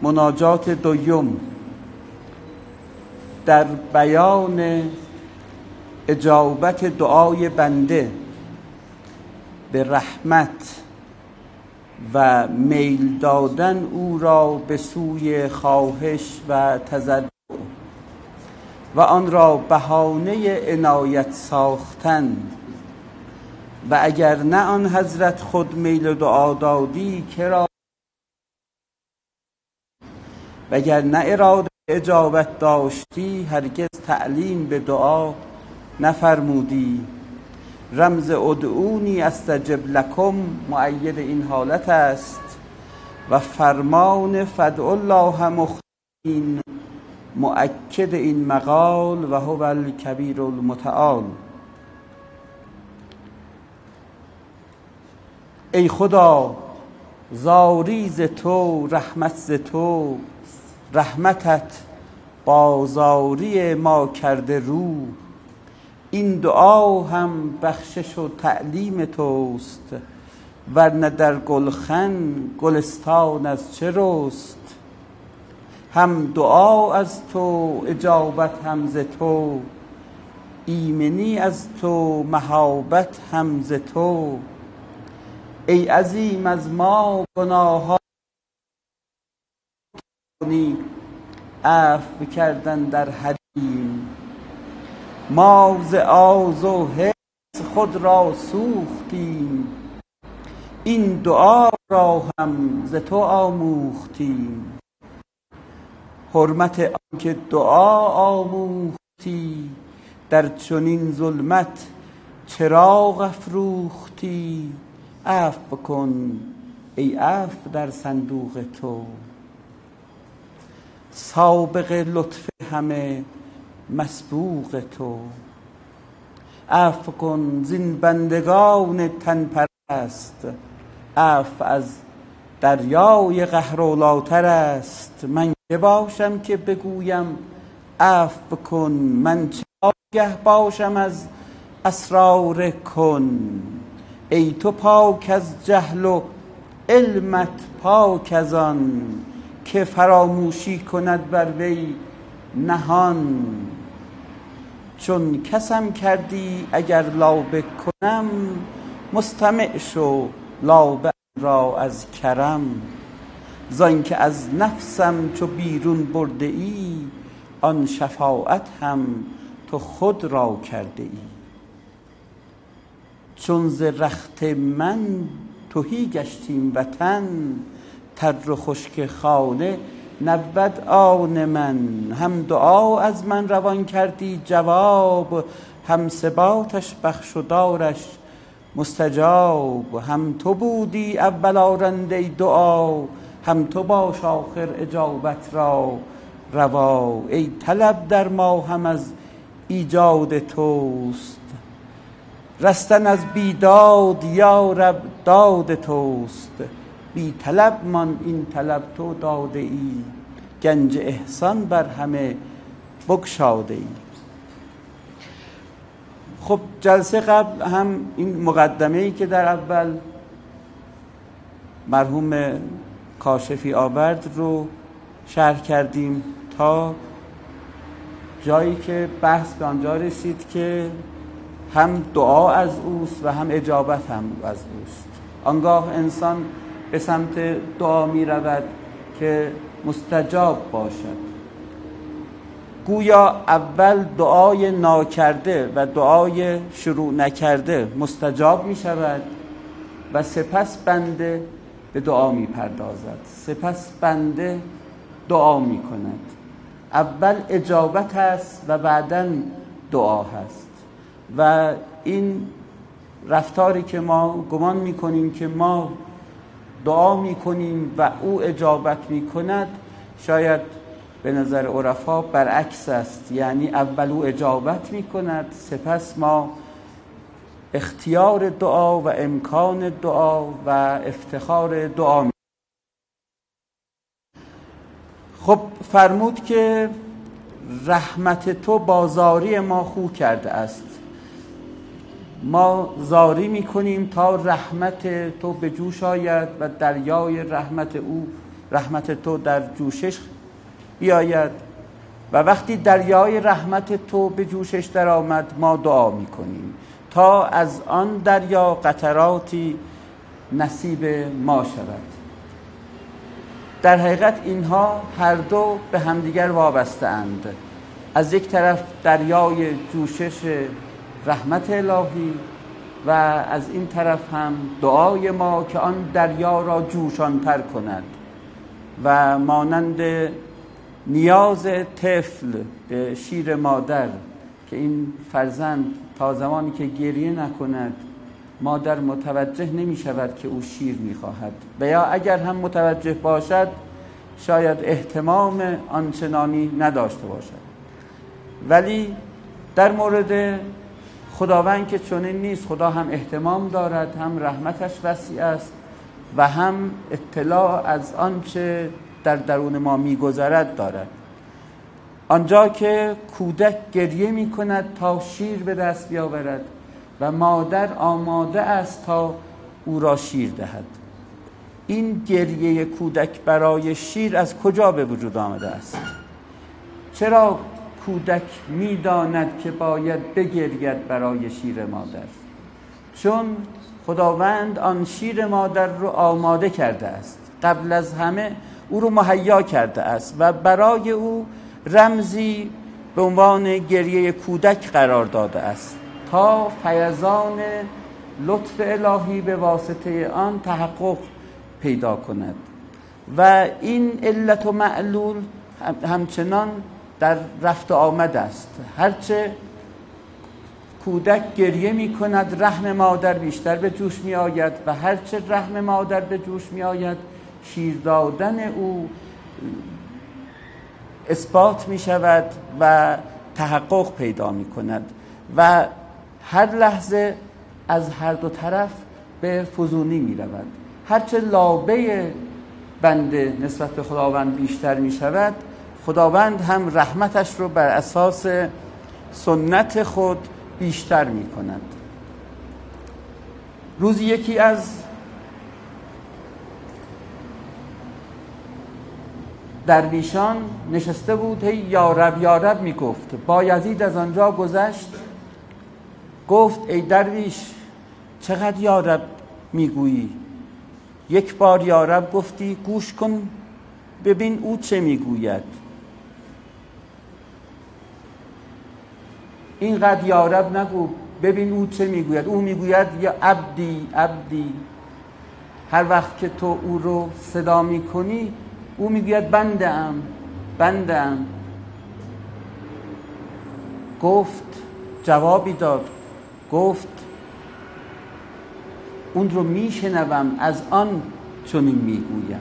مناجات دوم در بیان اجابت دعای بنده به رحمت و میل دادن او را به سوی خواهش و تضرع و آن را بهانه عنایت ساختن و اگر نه آن حضرت خود میل دعا دادی کرا و اگر نه اراده اجابت داشتی هرگز تعلیم به دعا نفرمودی. رمز ادعونی استجب لکم مؤید این حالت است و فرمان فدع الله مخلصین مؤکد این مقال و هو الکبیر المتعال. ای خدا زاری ز تو، رحمت ز تو، رحمتت بازاری ما کرده رو. این دعا هم بخشش و تعلیم توست، ورنه در گلخن گلستان از چه رست. هم دعا از تو، اجابت هم ز تو، ایمنی از تو، مهابت هم ز تو. ای عظیم از ما گناهان عفو کردن در حریم. ما ز آز و حرص خود را سوختیم، این دعا را هم ز تو آموختیم. حرمت آنکه دعا آموختی، در چنین ظلمت چراغ افروختی. عفو کن ای عفو در صندوق تو، سابق لطف همه مسبوق تو. عفو کن زین بندگان تن پرست، عفو از دریای قهرآلودتر است. من که باشم که بگویم عفو کن، من چه آگه باشم از اسرار کن. ای تو پاک از جهل و علمت پاک از آن، که فراموشی کند بر وی نهان. چون کسم کردی اگر لابه کنم، مستمع شو لابه را از کرم. زان که از نفسم چو بیرون برده ای، آن شفاعت هم تو خود را کرده ای. چون ز رخت من تهی گشتیم وطن، تر و خشک خانه نبود آن من. هم دعا از من روان کردی جواب، هم ثباتش بخش و دارش مستجاب. هم تو بودی اول آرنده دعا، هم تو باش آخر اجابت را روا. ای طلب در ما هم از ایجاد توست، رستن از بیداد یا رب داد توست. بی طلب مان این طلب تو داده ای، گنج احسان بر همه بگشاده ای. خب جلسه قبل هم این مقدمه‌ای که در اول مرحوم کاشفی آورد رو شرح کردیم تا جایی که بحث به آنجا رسید که هم دعا از اوست و هم اجابت هم از اوست. آنگاه انسان به سمت دعا می رود که مستجاب باشد. گویا اول دعای ناکرده و دعای شروع نکرده مستجاب می شود و سپس بنده به دعا می پردازد، سپس بنده دعا می کند. اول اجابت است و بعداً دعا هست و این رفتاری که ما گمان می کنیم که ما دعا می کنیم و او اجابت می کند، شاید به نظر عرفا برعکس است. یعنی اول او اجابت می کند، سپس ما اختیار دعا و امکان دعا و افتخار دعا می. خب فرمود که رحمت تو بازاری ما خو کرده است. ما زاری میکنیم تا رحمت تو به جوش آید و دریای رحمت او رحمت تو در جوشش بیاید و وقتی دریای رحمت تو به جوشش در آمد ما دعا میکنیم تا از آن دریا قطراتی نصیب ما شود. در حقیقت اینها هر دو به همدیگر وابسته اند. از یک طرف دریای جوشش رحمت الهی و از این طرف هم دعای ما که آن دریا را جوشان‌تر کند و مانند نیاز طفل به شیر مادر که این فرزند تا زمانی که گریه نکند مادر متوجه نمی شود که او شیر می خواهد و یا اگر هم متوجه باشد شاید اهتمام آنچنانی نداشته باشد. ولی در مورد خداوند که چنین نیست. خدا هم اهتمام دارد، هم رحمتش وسیع است و هم اطلاع از آنچه در درون ما می‌گذرد دارد. آنجا که کودک گریه می‌کند تا شیر به دست بیاورد و مادر آماده است تا او را شیر دهد. این گریه کودک برای شیر از کجا به وجود آمده است؟ چرا کودک می‌داند که باید بگرید برای شیر مادر؟ چون خداوند آن شیر مادر رو آماده کرده است، قبل از همه او رو مهیا کرده است و برای او رمزی به عنوان گریه کودک قرار داده است تا فیضان لطف الهی به واسطه آن تحقق پیدا کند. و این علت و معلول همچنان در رفت آمد است. هرچه کودک گریه می کند رحم مادر بیشتر به جوش می آید و هرچه رحم مادر به جوش می آید شیر دادن او اثبات می شود و تحقق پیدا می کند و هر لحظه از هر دو طرف به فزونی می رود. هرچه لابه بنده نسبت به خداوند بیشتر می شود خداوند هم رحمتش رو بر اساس سنت خود بیشتر می کند. روزی یکی از درویشان نشسته بود هی یارب یارب می گفت. بایزید از آنجا گذشت گفت ای درویش چقدر یارب می گویی؟ یک بار یارب گفتی گوش کن ببین او چه می گوید. اینقدر یارب نگو ببین او چه می گوید. او می گوید یا عبدی عبدی. هر وقت که تو او رو صدا می کنی او می گوید بندم بندم. گفت جوابی داد گفت اون رو می شنوم از آن چنین می گویم.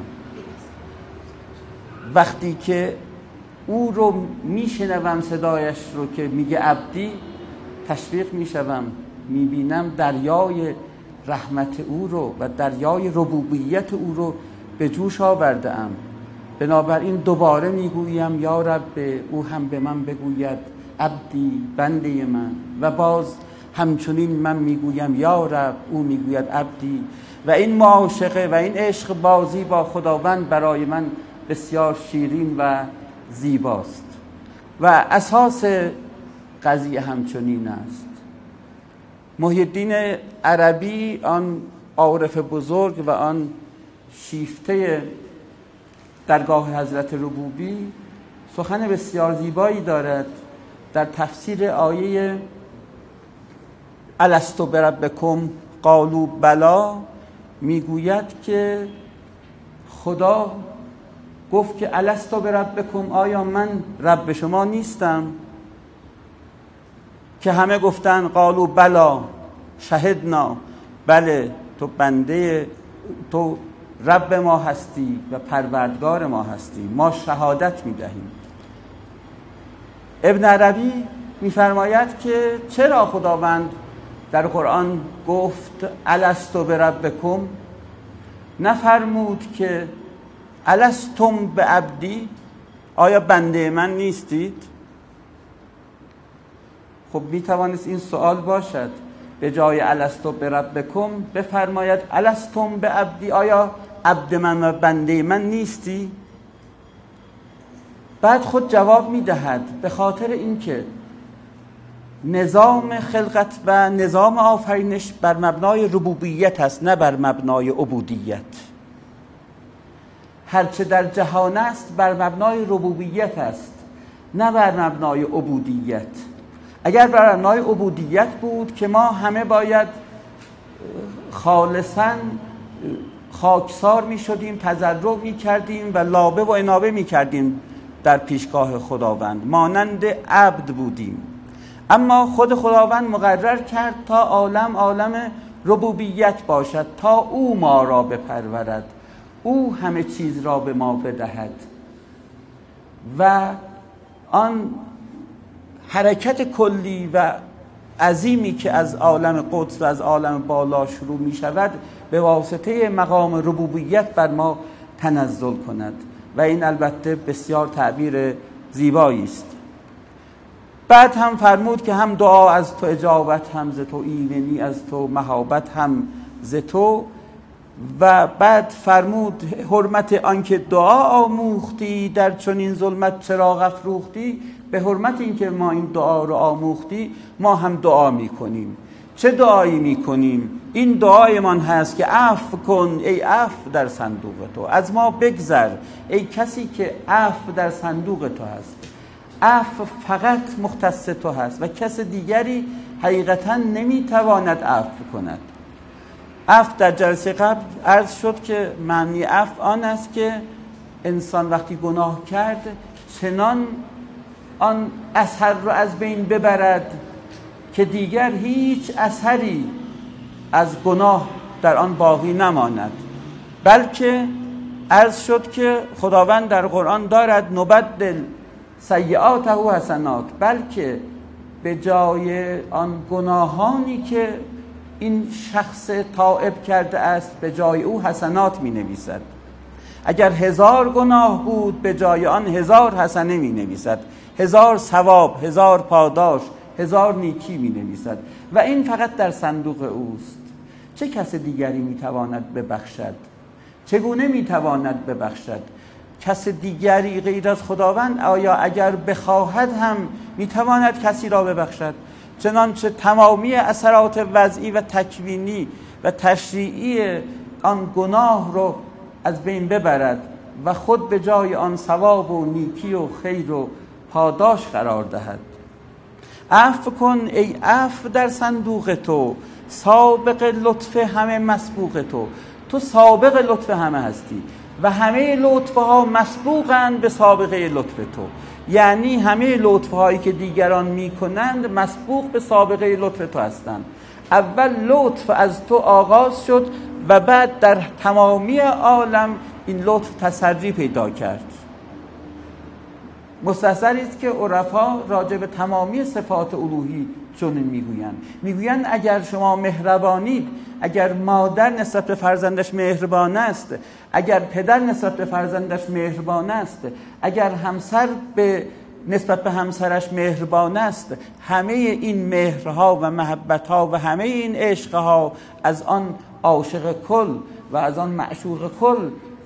وقتی که او رو می شنوم صدایش رو که میگه عبدی تشویق می شوم می بینم دریای رحمت او رو و دریای ربوبیت او رو به جوش آورده ام. بنابراین دوباره می گویم یا رب او هم به من بگوید عبدی بنده من و باز همچنین من میگویم یا رب او میگوید عبدی. و این معاشقه و این عشق بازی با خداوند برای من بسیار شیرین و زیباست و اساس قضیه همچنین است. محی الدین عربی آن عارف بزرگ و آن شیفته درگاه حضرت ربوبی سخن بسیار زیبایی دارد در تفسیر آیه الستو بربکم قالوا بلا. میگوید که خدا گفت که الستو بربکم آیا من رب شما نیستم؟ که همه گفتن قالوا بلا شهدنا بله تو بنده تو رب ما هستی و پروردگار ما هستی ما شهادت میدهیم. ابن عربی میفرماید که چرا خداوند در قرآن گفت الستو بربکم نفرمود که الستم بعبدی آیا بنده من نیستید؟ خب میتوانست این سوال باشد به جای الستو بربکم بفرماید الستم بعبدی آیا عبد من و بنده من نیستی؟ بعد خود جواب میدهد به خاطر اینکه نظام خلقت و نظام آفرینش بر مبنای ربوبیت است، نه بر مبنای عبودیت. هرچه در جهان است بر مبنای ربوبیت است، نه بر مبنای عبودیت. اگر بر مبنای عبودیت بود که ما همه باید خالصاً خاکسار می شدیم، تضرع می کردیم و لابه و انابه می کردیم در پیشگاه خداوند، مانند عبد بودیم. اما خود خداوند مقرر کرد تا عالم ربوبیت باشد، تا او ما را بپرورد، او همه چیز را به ما بدهد و آن حرکت کلی و عظیمی که از عالم قدس و از عالم بالا شروع می شود به واسطه مقام ربوبیت بر ما تنزل کند. و این البته بسیار تعبیر زیبایی است. بعد هم فرمود که هم دعا از تو اجابت هم ز تو، ایمنی از تو مهابت هم ز تو. و بعد فرمود حرمت آنکه دعا آموختی در چنین ظلمت چراغ افروختی. به حرمت اینکه ما این دعا رو آموختی ما هم دعا میکنیم. چه دعایی میکنیم؟ این دعایمان هست که عفو کن ای عفو در صندوق تو، از ما بگذر ای کسی که عفو در صندوق تو هست. عفو فقط مختص تو هست و کس دیگری حقیقتا نمیتواند عفو کند. عفو در جلسه قبل عرض شد که معنی عفو آن است که انسان وقتی گناه کرد چنان آن اثر رو از بین ببرد که دیگر هیچ اثری از گناه در آن باقی نماند. بلکه عرض شد که خداوند در قرآن دارد نبدل سیئاته حسنات، بلکه به جای آن گناهانی که این شخص تائب کرده است به جای او حسنات می نویسد. اگر 1000 گناه بود به جای آن 1000 حسنه می نویسد، 1000 ثواب، 1000 پاداش، 1000 نیکی می نویسد و این فقط در صندوق اوست. چه کس دیگری می تواند ببخشد؟ چگونه می تواند ببخشد؟ کس دیگری غیر از خداوند آیا اگر بخواهد هم می تواند کسی را ببخشد؟ چنانچه تمامی اثرات وضعی و تکوینی و تشریعی آن گناه رو از بین ببرد و خود به جای آن ثواب و نیکی و خیر و پاداش قرار دهد. عفو کن ای عفو در صندوق تو، سابق لطف همه مسبوق تو. تو سابق لطف همه هستی و همه لطفها مسبوقند به سابقه لطف تو. یعنی همه لطفهایی که دیگران میکنند مسبوق به سابقه لطف تو هستند. اول لطف از تو آغاز شد و بعد در تمامی عالم این لطف تسری پیدا کرد. مستحضری است که عرفا راجع به تمامی صفات الوهی چنین میگویند اگر شما مهربانید، اگر مادر نسبت به فرزندش مهربان است، اگر پدر نسبت به فرزندش مهربان است، اگر همسر به نسبت به همسرش مهربان است، همه این مهرها و محبتها و همه این عشقها از آن عاشق کل و از آن معشوق کل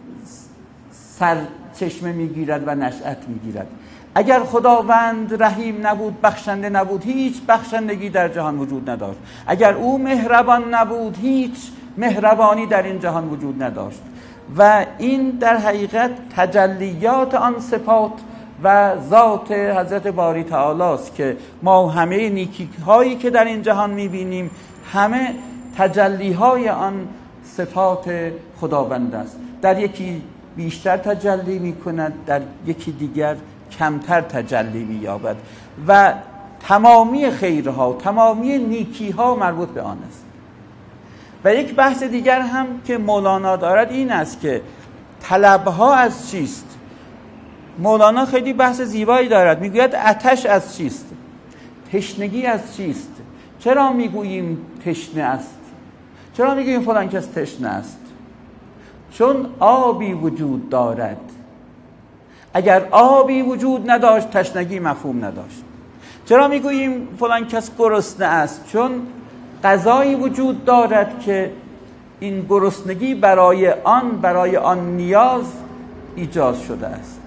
سرچشمه میگیرد و نشأت میگیرد. اگر خداوند رحیم نبود، بخشنده نبود، هیچ بخشندگی در جهان وجود نداشت. اگر او مهربان نبود، هیچ مهربانی در این جهان وجود نداشت. و این در حقیقت تجلیات آن صفات و ذات حضرت باری تعالی است که ما همه نیکی هایی که در این جهان میبینیم همه تجلیهای آن صفات خداوند است. در یکی بیشتر تجلی میکند، در یکی دیگر کمتر تجلی می‌یابد و تمامی خیرها، تمامی نیکی‌ها مربوط به آن است. و یک بحث دیگر هم که مولانا دارد این است که طلبها از چیست؟ مولانا خیلی بحث زیبایی دارد، میگوید آتش از چیست؟ تشنگی از چیست؟ چرا میگوییم تشنه است؟ چرا میگوییم فلان کس تشنه است؟ چون آبی وجود دارد. اگر آبی وجود نداشت تشنگی مفهوم نداشت. چرا میگوییم فلان کس گرسنه است؟ چون غذایی وجود دارد که این گرسنگی برای آن نیاز ایجاد شده است.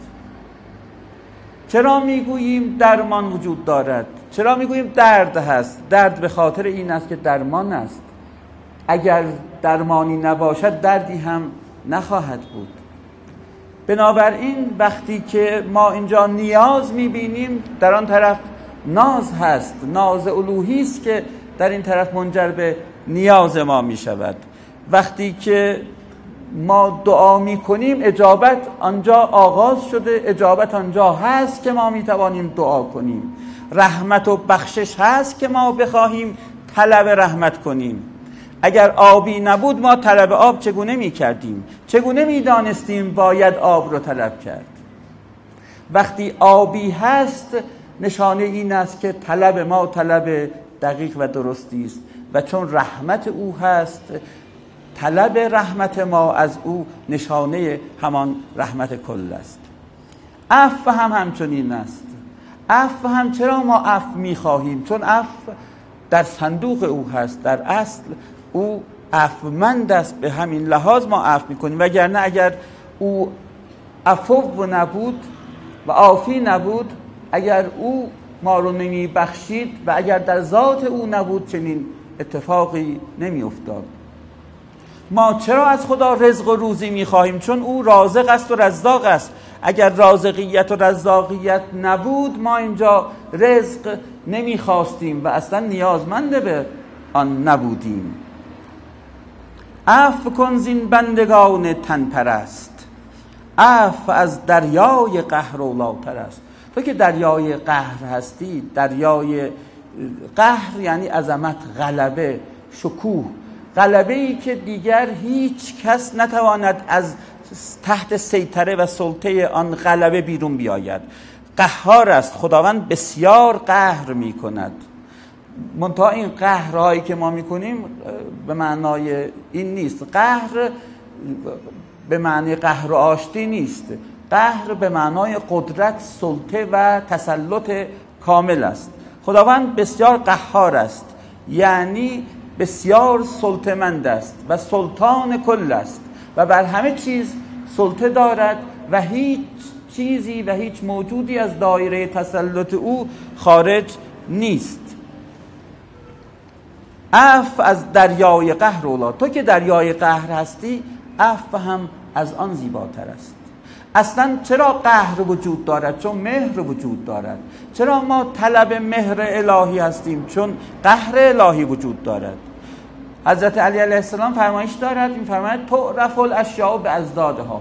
چرا میگوییم درمان وجود دارد؟ چرا میگوییم درد هست؟ درد به خاطر این است که درمان است. اگر درمانی نباشد دردی هم نخواهد بود. بنابراین وقتی که ما اینجا نیاز میبینیم، در آن طرف ناز هست، ناز الوهی است که در این طرف منجر به نیاز ما میشود. وقتی که ما دعا میکنیم اجابت آنجا آغاز شده، اجابت آنجا هست که ما میتوانیم دعا کنیم. رحمت و بخشش هست که ما بخواهیم طلب رحمت کنیم. اگر آبی نبود ما طلب آب چگونه میکردیم؟ چگونه میدانستیم باید آب رو طلب کرد؟ وقتی آبی هست نشانه این است که طلب ما طلب دقیق و درستی است و چون رحمت او هست، طلب رحمت ما از او نشانه همان رحمت کل است. عفو هم همچنین است. عفو هم چرا ما عفو می‌خواهیم؟ چون عفو در صندوق او هست، در اصل او عفومند است، به همین لحاظ ما عفو می‌کنیم. وگرنه اگر او عفو نبود و عافی نبود، اگر او ما رو نمی‌بخشید و اگر در ذات او نبود چنین اتفاقی نمی‌افتاد. ما چرا از خدا رزق و روزی می‌خواهیم؟ چون او رازق است و رزاق است. اگر رازقیت و رزاقیت نبود ما اینجا رزق نمی‌خواستیم و اصلا نیازمند به آن نبودیم. عفو کن زین بندگان تن پرست، عفو از دریای قهر اولاتر است. تو که دریای قهر هستی، دریای قهر یعنی عظمت، غلبه، شکوه، غلبه‌ای که دیگر هیچ کس نتواند از تحت سیطره و سلطه آن غلبه بیرون بیاید. قهار است، خداوند بسیار قهر می کند. منتها این قهرهایی که ما می کنیم به معنای این نیست. قهر به معنی قهر و آشتی نیست. قهر به معنای قدرت، سلطه و تسلط کامل است. خداوند بسیار قهار است، یعنی بسیار سلطه‌مند است و سلطان کل است و بر همه چیز سلطه دارد و هیچ چیزی و هیچ موجودی از دایره تسلط او خارج نیست. عفو از دریای قهر اولا. تو که دریای قهر هستی، عفو هم از آن زیباتر است. اصلا چرا قهر وجود دارد؟ چون مهر وجود دارد. چرا ما طلب مهر الهی هستیم؟ چون قهر الهی وجود دارد. حضرت علی علیه السلام فرمایش دارد، این فرماید تعرف الاشیاء باضدادها.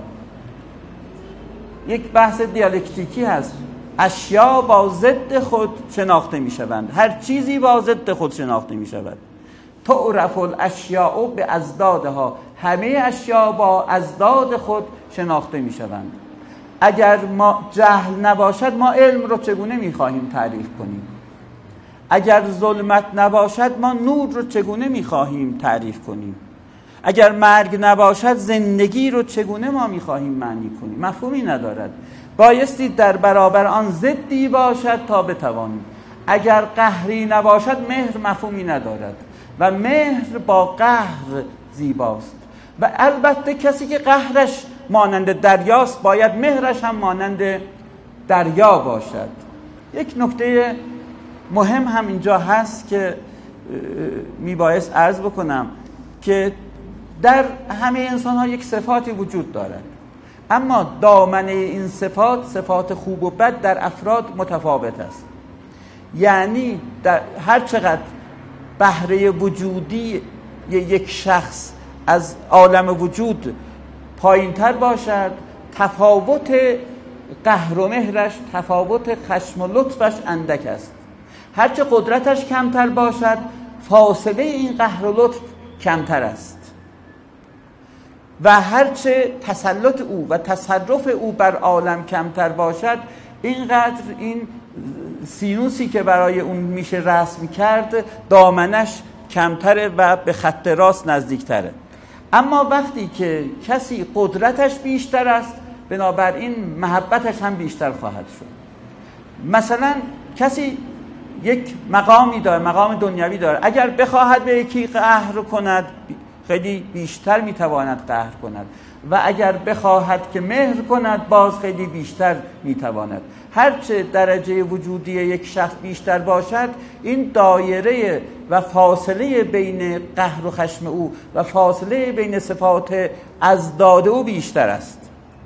یک بحث دیالکتیکی هست. اشیا با ضد خود شناخته می شوند. هر چیزی با ضد خود شناخته می شود. تعرف الاشیاء باضدادها. همه اشیا با اضداد خود شناخته می شوند. اگر ما جهل نباشد ما علم رو چگونه می خواهیم تعریف کنیم؟ اگر ظلمت نباشد ما نور رو چگونه می خواهیم تعریف کنیم؟ اگر مرگ نباشد زندگی رو چگونه ما می خواهیم معنی کنیم؟ مفهومی ندارد. بایستی در برابر آن ضدی باشد تا بتوانیم. اگر قهری نباشد مهر مفهومی ندارد و مهر با قهر زیباست. و البته کسی که قهرش مانند دریاست باید مهرش هم مانند دریا باشد. یک نکته مهم هم اینجا هست که میبایست عرض بکنم که در همه انسان ها یک صفاتی وجود دارد، اما دامنه این صفات خوب و بد در افراد متفاوت است. یعنی در هر چقدر بهره وجودی یک شخص از عالم وجود پایین تر باشد، تفاوت قهر و مهرش، تفاوت خشم و لطفش اندک است. هرچه قدرتش کمتر باشد فاصله این قهر و لطف کمتر است و هرچه تسلط او و تصرف او بر عالم کمتر باشد اینقدر این سینوسی که برای اون میشه رسم کرد دامنش کمتره و به خط راست نزدیکتره. اما وقتی که کسی قدرتش بیشتر است بنابراین محبتش هم بیشتر خواهد شد. مثلا کسی یک مقامی داره، مقام دنیوی داره، اگر بخواهد به یکی قهر کند، خیلی بیشتر میتواند قهر کند و اگر بخواهد که مهر کند باز خیلی بیشتر میتواند. هرچه درجه وجودی یک شخص بیشتر باشد، این دایره و فاصله بین قهر و خشم او و فاصله بین صفات ازداد او بیشتر است.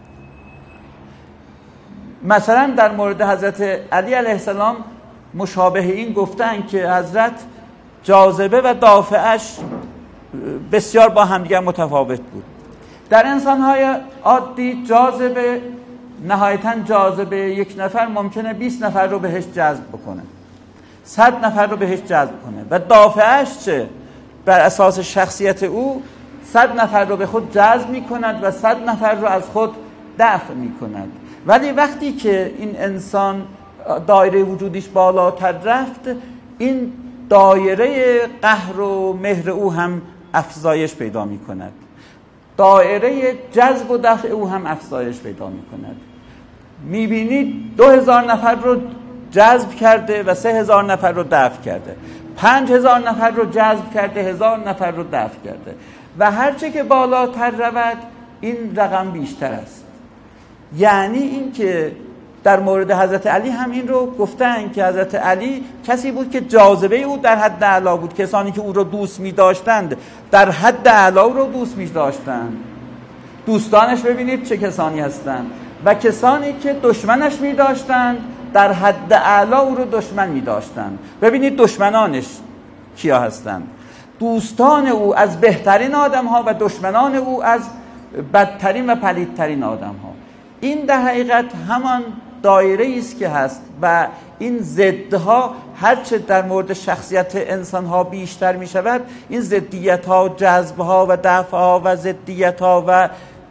مثلا در مورد حضرت علی علیه السلام مشابه این گفتن که حضرت جاذبه و دافعش بسیار با همدیگر متفاوت بود. در انسان‌های عادی جاذبه، نهایتاً جاذبه یک نفر ممکنه 20 نفر رو بهش جذب بکنه، 100 نفر رو بهش جذب کنه و دافعش چه؟ بر اساس شخصیت او 100 نفر رو به خود جذب می‌کند و 100 نفر رو از خود دفع می‌کند. ولی وقتی که این انسان دایره وجودیش بالاتر رفت، این دایره قهر و مهر او هم افزایش پیدا می‌کند، دایره جذب و دفع او هم افزایش پیدا می‌کند. می‌بینید 2000 نفر رو جذب کرده و 3000 نفر رو دفع کرده، 5000 نفر رو جذب کرده، 1000 نفر رو دفع کرده و هرچه که بالاتر رود این رقم بیشتر است. یعنی این که در مورد حضرت علی هم این رو گفتن که حضرت علی کسی بود که جاذبه او در حد اعلا بود. کسانی که او رو دوست می داشتند در حد اعلا او رو دوست می داشتند. دوستانش ببینید چه کسانی هستند و کسانی که دشمنش می داشتند در حد اعلا او رو دشمن می داشتند. ببینید دشمنانش کیا هستند؟ دوستان او از بهترین آدم ها و دشمنان او از بدترین و پلیدترین آدم ها. این در حقیقت همان دایره است که هست و این ضدها هرچه در مورد شخصیت انسان ها بیشتر می شود، این ضدیت ها، جذب ها و دفع ها و ضدیت ها و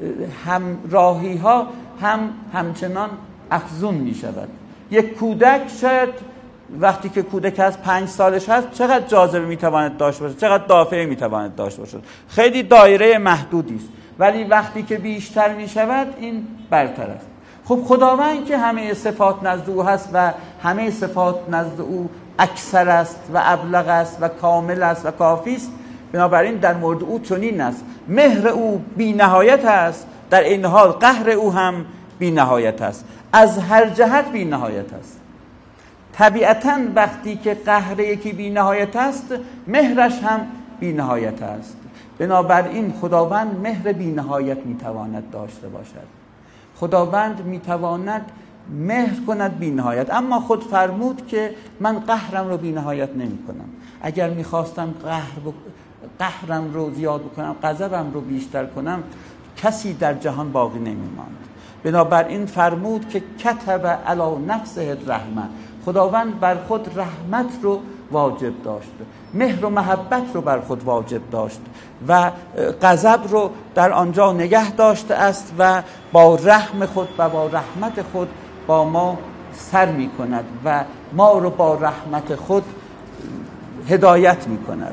همراهی ها همچنان افزون می شود. یک کودک شاید وقتی که کودک از 5 سالش هست چقدر جاذبه می تواند داشته باشد، چقدر دافعه می تواند داشته باشد، خیلی دایره محدودی است. ولی وقتی که بیشتر می شود این برتر است. خب خداوند که همه صفات نزد او هست و همه صفات نزد او اکثر است و ابلغ است و کامل است و کافی است، بنابراین در مورد او چنین است. مهر او بی نهایت است، در این حال قهر او هم بی نهایت است، از هر جهت بی نهایت است. طبیعتاً وقتی که قهر یکی بی نهایت است، مهرش هم بی نهایت است. بنابراین خداوند مهر بی نهایت میتواند داشته باشد. خداوند میتواند مهر کند بی نهایت، اما خود فرمود که من قهرم رو بی نهایت نمی کنم. اگر میخواستم قهرم رو زیاد بکنم، غضبم رو بیشتر کنم، کسی در جهان باقی نمیماند. بنابراین فرمود که کتب علی نفسه الرحمه، خداوند بر خود رحمت رو واجب داشت، مهر و محبت رو بر خود واجب داشت و غضب رو در آنجا نگه داشته است و با رحم خود و با رحمت خود با ما سر می کند و ما رو با رحمت خود هدایت می کند.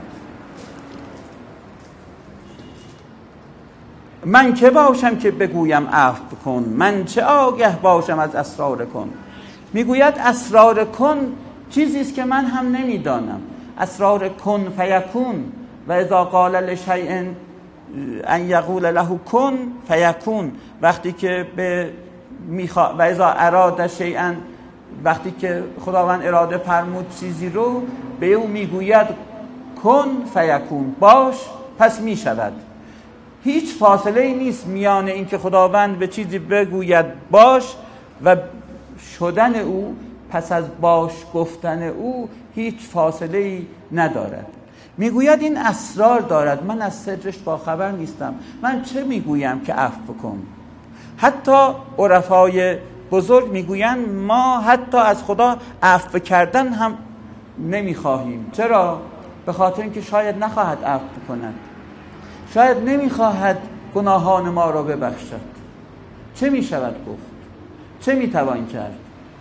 من که باشم که بگویم عفو کن، من چه آگه باشم از اسرار کن. میگوید اسرار کن چیزی است که من هم نمیدانم. اسرار کن فیکون و اذا قال لشیء ان یقول له کن فیکون. وقتی که و اذا اراد شیئا، وقتی که خداوند اراده فرمود چیزی رو، به او میگوید کن فیکون، باش پس میشود. هیچ فاصله ای نیست میان اینکه خداوند به چیزی بگوید باش و شدن او، پس از باش گفتن او هیچ فاصله ای ندارد. میگوید این اسرار دارد، من از سرش با خبر نیستم، من چه میگویم که عفو کن. حتی عرفای بزرگ میگویند ما حتی از خدا عفو کردن هم نمیخواهیم. چرا؟ به خاطر اینکه شاید نخواهد عفو کند، شاید نمیخواهد گناهان ما را ببخشد. چه میشود گفت؟ چه میتوان کرد؟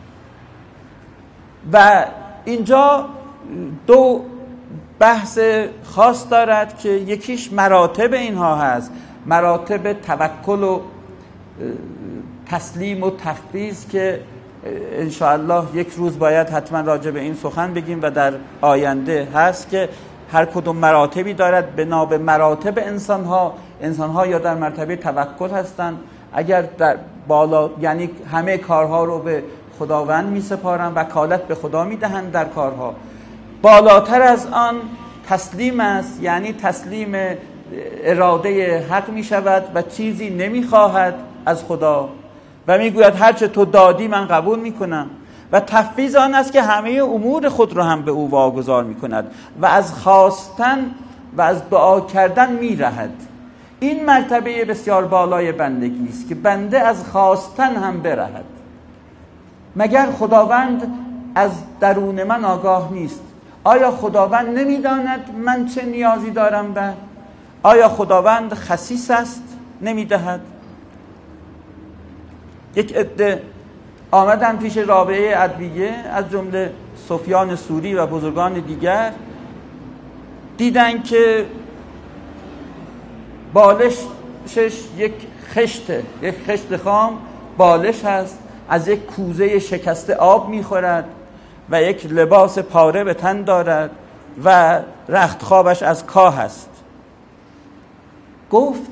و اینجا دو بحث خاص دارد که یکیش مراتب اینها هست، مراتب توکل و تسلیم و تفویض که انشاءالله یک روز باید حتما راجع به این سخن بگیم و در آینده هست که هر کدوم مراتبی دارد. بنا به مراتب انسان‌ها یا در مرتبه توکل هستند. اگر در بالا، یعنی همه کارها رو به خداوند می‌سپارند، وکالت به خدا می‌دهند در کارها. بالاتر از آن تسلیم است، یعنی تسلیم اراده حق می‌شود و چیزی نمی‌خواهد از خدا و می‌گوید هر چه تو دادی من قبول می‌کنم. و تفویض آن است که همه امور خود را هم به او واگذار می‌کند و از خواستن و از دعا کردن می‌رهد. این مرتبه بسیار بالای بندگی است که بنده از خواستن هم برهد. مگر خداوند از درون من آگاه نیست؟ آیا خداوند نمی‌داند من چه نیازی دارم به؟ آیا خداوند خسیس است نمی‌دهد؟ یک عده آمدن پیش رابعه ادویه از جمله سفیان سوری و بزرگان دیگر، دیدن که بالشش یک خشت خام بالش هست، از یک کوزه شکسته آب میخورد و یک لباس پاره به تن دارد و رخت خوابش از کاه است. گفت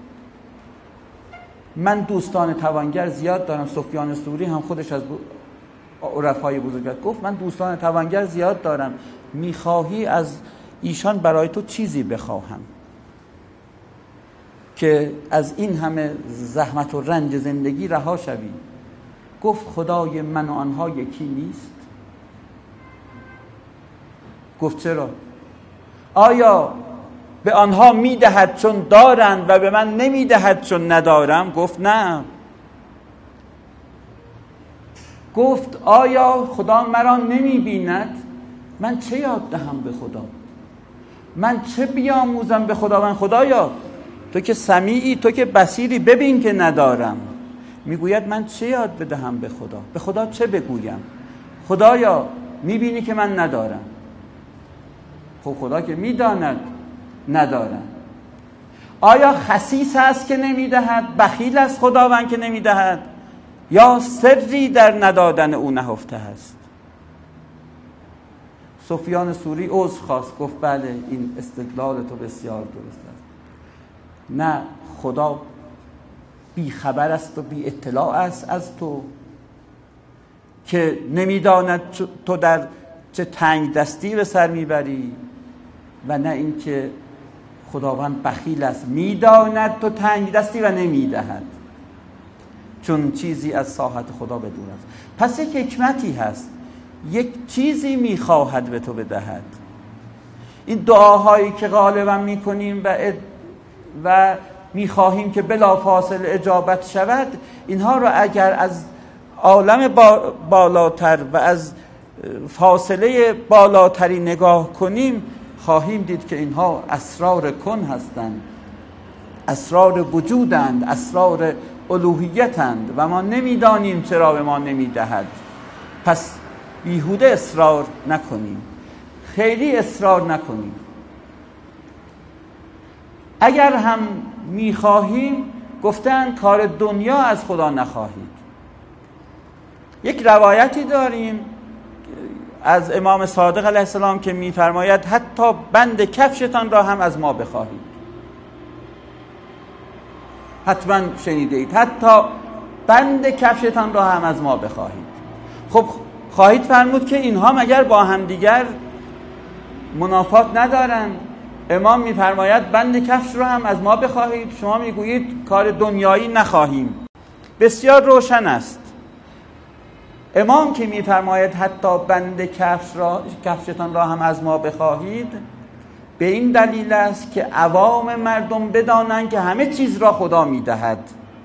من دوستان توانگر زیاد دارم. سفیان سوری هم خودش از عرفای بزرگ گفت من دوستان توانگر زیاد دارم، میخواهی از ایشان برای تو چیزی بخواهم که از این همه زحمت و رنج زندگی رها شوی؟ گفت خدای من و آنها یکی نیست؟ گفت چرا؟ آیا به آنها میدهد چون دارند و به من نمیدهد چون ندارم؟ گفت نه. گفت آیا خدا مرا نمیبیند؟ من چه یاد دهم به خدا؟ من چه بیاموزم به خداوند؟ خدایا تو که سمیعی، تو که بصیری، ببین که ندارم. میگوید من چه یاد بدهم به خدا؟ به خدا چه بگویم؟ خدایا میبینی که من ندارم. خب خدا که میداند ندارم. آیا خسیس است که نمیدهد؟ بخیل است خداوند که نمیدهد؟ یا سری در ندادن او نهفته است؟ سفیان سوری عذر خواست، گفت بله این استدلال تو بسیار درست است. نه، خدا بی خبر است و بی اطلاع است از تو که نمیداند تو در چه تنگ دستی به سر میبری، و نه اینکه خداوند بخیل است، میداند تو تنگ دستی و نمیدهد چون چیزی از ساحت خدا به دور است. پس یک حکمتی هست، یک چیزی میخواهد به تو بدهد. این دعاهایی که غالبا میکنیم و میخواهیم که بلافاصله اجابت شود، اینها رو اگر از عالم بالاتر و از فاصله بالاتری نگاه کنیم، خواهیم دید که اینها اسرار کن هستند، اسرار وجودند، اسرار الوهیتند و ما نمیدانیم چرا به ما نمیدهد. پس بیهوده اصرار نکنیم، خیلی اصرار نکنیم. اگر هم میخواهیم، گفتن کار دنیا از خدا نخواهید. یک روایتی داریم از امام صادق علیه السلام که میفرماید حتی بند کفشتان را هم از ما بخواهید. حتما شنیده اید، حتی بند کفشتان را هم از ما بخواهید. خب خواهید فرمود که اینها مگر با هم دیگر منافات ندارند؟ امام میفرماید بند کفش رو هم از ما بخواهید، شما میگویید کار دنیایی نخواهیم. بسیار روشن است. امام که میفرماید حتی بند کفشتان را هم از ما بخواهید، به این دلیل است که عوام مردم بدانند که همه چیز را خدا میدهد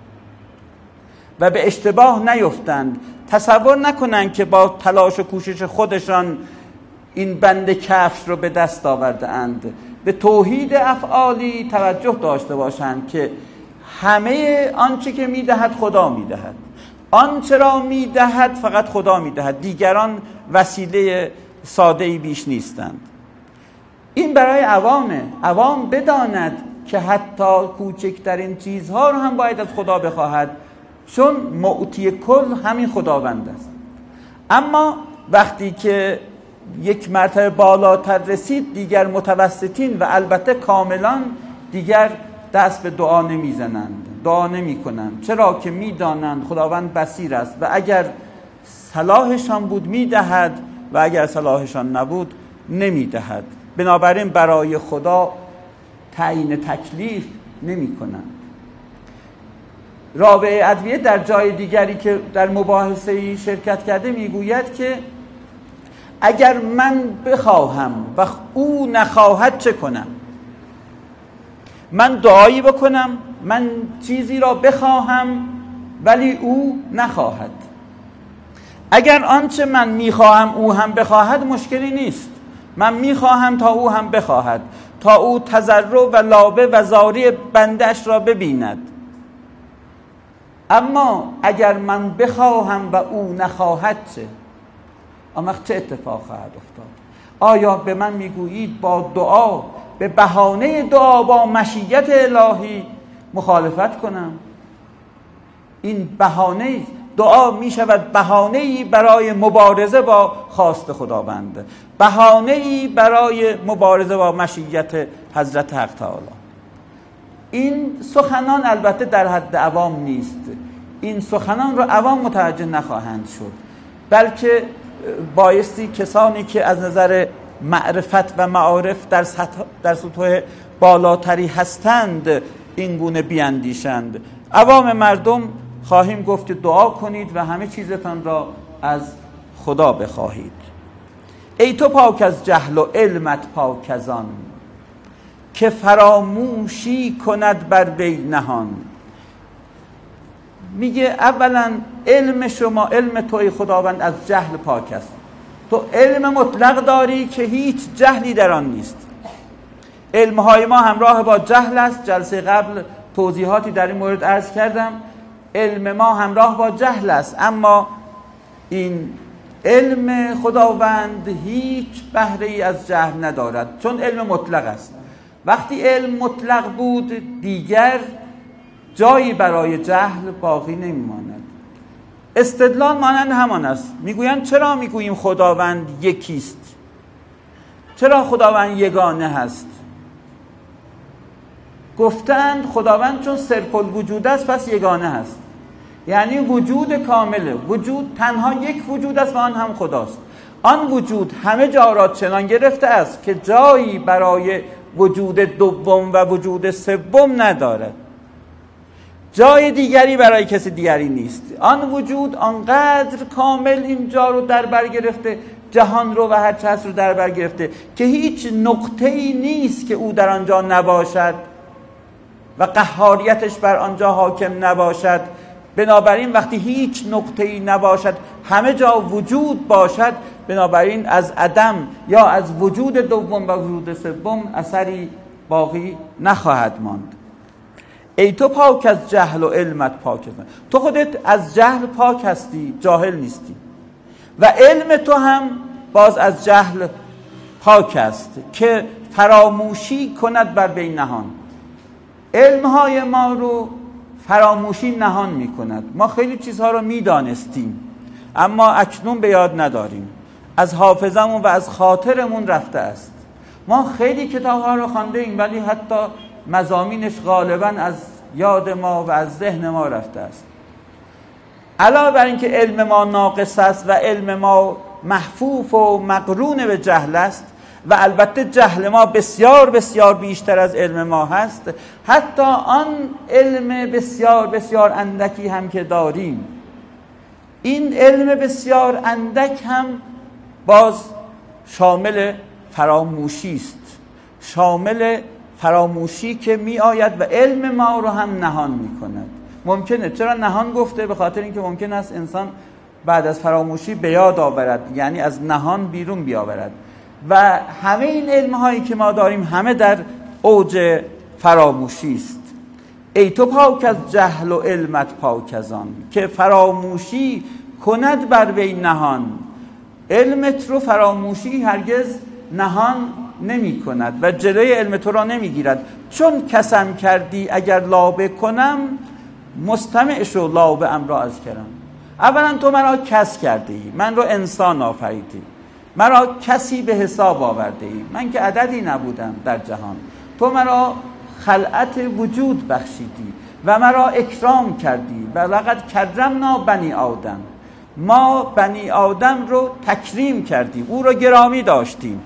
و به اشتباه نیفتند. تصور نکنند که با تلاش و کوشش خودشان این بند کفش رو به دست آورده اند. به توحید افعالی توجه داشته باشند که همه آنچه که میدهد خدا میدهد، آنچه را میدهد فقط خدا میدهد، دیگران وسیله ساده‌ای بیش نیستند. این برای عوامه. عوام بداند که حتی کوچکترین چیزها رو هم باید از خدا بخواهد، چون معطی کل همین خداوند است. اما وقتی که یک مرتبه بالاتر رسید دیگر متوسطین و البته کاملان دیگر دست به دعا نمیزنند، دعا نمی کنند. چرا که میدانند خداوند بصیر است و اگر صلاحشان بود میدهد و اگر صلاحشان نبود نمیدهد. بنابراین برای خدا تعیین تکلیف نمی کنند. رابعه ادویه در جای دیگری که در مباحثه‌ای شرکت کرده میگوید که اگر من بخواهم و او نخواهد چه کنم؟ من دعایی بکنم، من چیزی را بخواهم ولی او نخواهد. اگر آنچه من میخواهم او هم بخواهد مشکلی نیست. من میخواهم تا او هم بخواهد، تا او تضرع و لابه و زاری بندش را ببیند. اما اگر من بخواهم و او نخواهد چه؟ آن وقت چه اتفاق خواهد افتاد؟ آیا به من میگویید با دعا، به بهانه دعا با مشیت الهی مخالفت کنم؟ این بهانه دعا می شود بهانه‌ای برای مبارزه با خواست خداوند، بهانه‌ای برای مبارزه با مشیت حضرت حق تعالی. این سخنان البته در حد عوام نیست. این سخنان رو عوام متوجه نخواهند شد، بلکه بایستی کسانی که از نظر معرفت و معارف در سطوح بالاتری هستند این گونه بیاندیشند. عوام مردم خواهیم گفت که دعا کنید و همه چیزتان را از خدا بخواهید. ای تو پاک از جهل و علمت پاک از آن، که فراموشی کند بر وی نهان. میگه اولا علم شما، علم توی خداوند از جهل پاک است. تو علم مطلق داری که هیچ جهلی در آن نیست. علمهای ما همراه با جهل است. جلسه قبل توضیحاتی در این مورد عرض کردم. علم ما همراه با جهل است، اما این علم خداوند هیچ بهره ای از جهل ندارد، چون علم مطلق است. وقتی علم مطلق بود دیگر جایی برای جهل باقی نمیماند. استدلال مانند همان است. میگویند چرا میگوییم خداوند یکیست؟ چرا خداوند یگانه هست؟ گفتند خداوند چون صرف الوجود است پس یگانه هست، یعنی وجود کامله. وجود تنها یک وجود است و آن هم خداست. آن وجود همه جا را چنان گرفته است که جایی برای وجود دوم و وجود سوم ندارد. جای دیگری برای کسی دیگری نیست. آن وجود آنقدر کامل اینجا رو در بر گرفته، جهان رو و هر چه هست رو در بر گرفته که هیچ نقطه‌ای نیست که او در آنجا نباشد و قهاریتش بر آنجا حاکم نباشد. بنابراین وقتی هیچ نقطه‌ای نباشد همه جا وجود باشد، بنابراین از عدم یا از وجود دوم و وجود سوم اثری باقی نخواهد ماند. ای تو پاک از جهل و علمت پاک از من. تو خودت از جهل پاک هستی، جاهل نیستی، و علم تو هم باز از جهل پاک است که فراموشی کند بر وی نهان. علمهای ما رو فراموشی نهان می کند. ما خیلی چیزها رو می دانستیم اما اکنون به یاد نداریم، از حافظمون و از خاطرمون رفته است. ما خیلی کتابها رو خوانده ایم ولی حتی مضامینش غالباً از یاد ما و از ذهن ما رفته است. علاوه بر اینکه علم ما ناقص است و علم ما محفوف و مقرون به جهل است و البته جهل ما بسیار بسیار بیشتر از علم ما هست، حتی آن علم بسیار بسیار اندکی هم که داریم، این علم بسیار اندک هم باز شامل فراموشی است. شامل فراموشی که می آید و علم ما رو هم نهان می کند. ممکنه، چرا نهان گفته؟ به خاطر اینکه ممکن است انسان بعد از فراموشی به یاد آورد، یعنی از نهان بیرون بیاورد. و همه این علم هایی که ما داریم همه در اوج فراموشی است. ای تو پاک از جهل و علمت پاک از آن، که فراموشی کند بر وی نهان. علمت رو فراموشی هرگز نهان نمی کند و جلوی علم تو را نمی گیرد. چون قسم کردی اگر لابه کنم، مستمع شو لابه ام را از کرم. اولا تو مرا کس کردی، من رو انسان آفریدی، مرا کسی به حساب آورده ای، من که عددی نبودم در جهان، تو مرا خلعت وجود بخشیدی و مرا اکرام کردی و لقد کرمنا بنی آدم، ما بنی آدم رو تکریم کردیم، او رو گرامی داشتیم.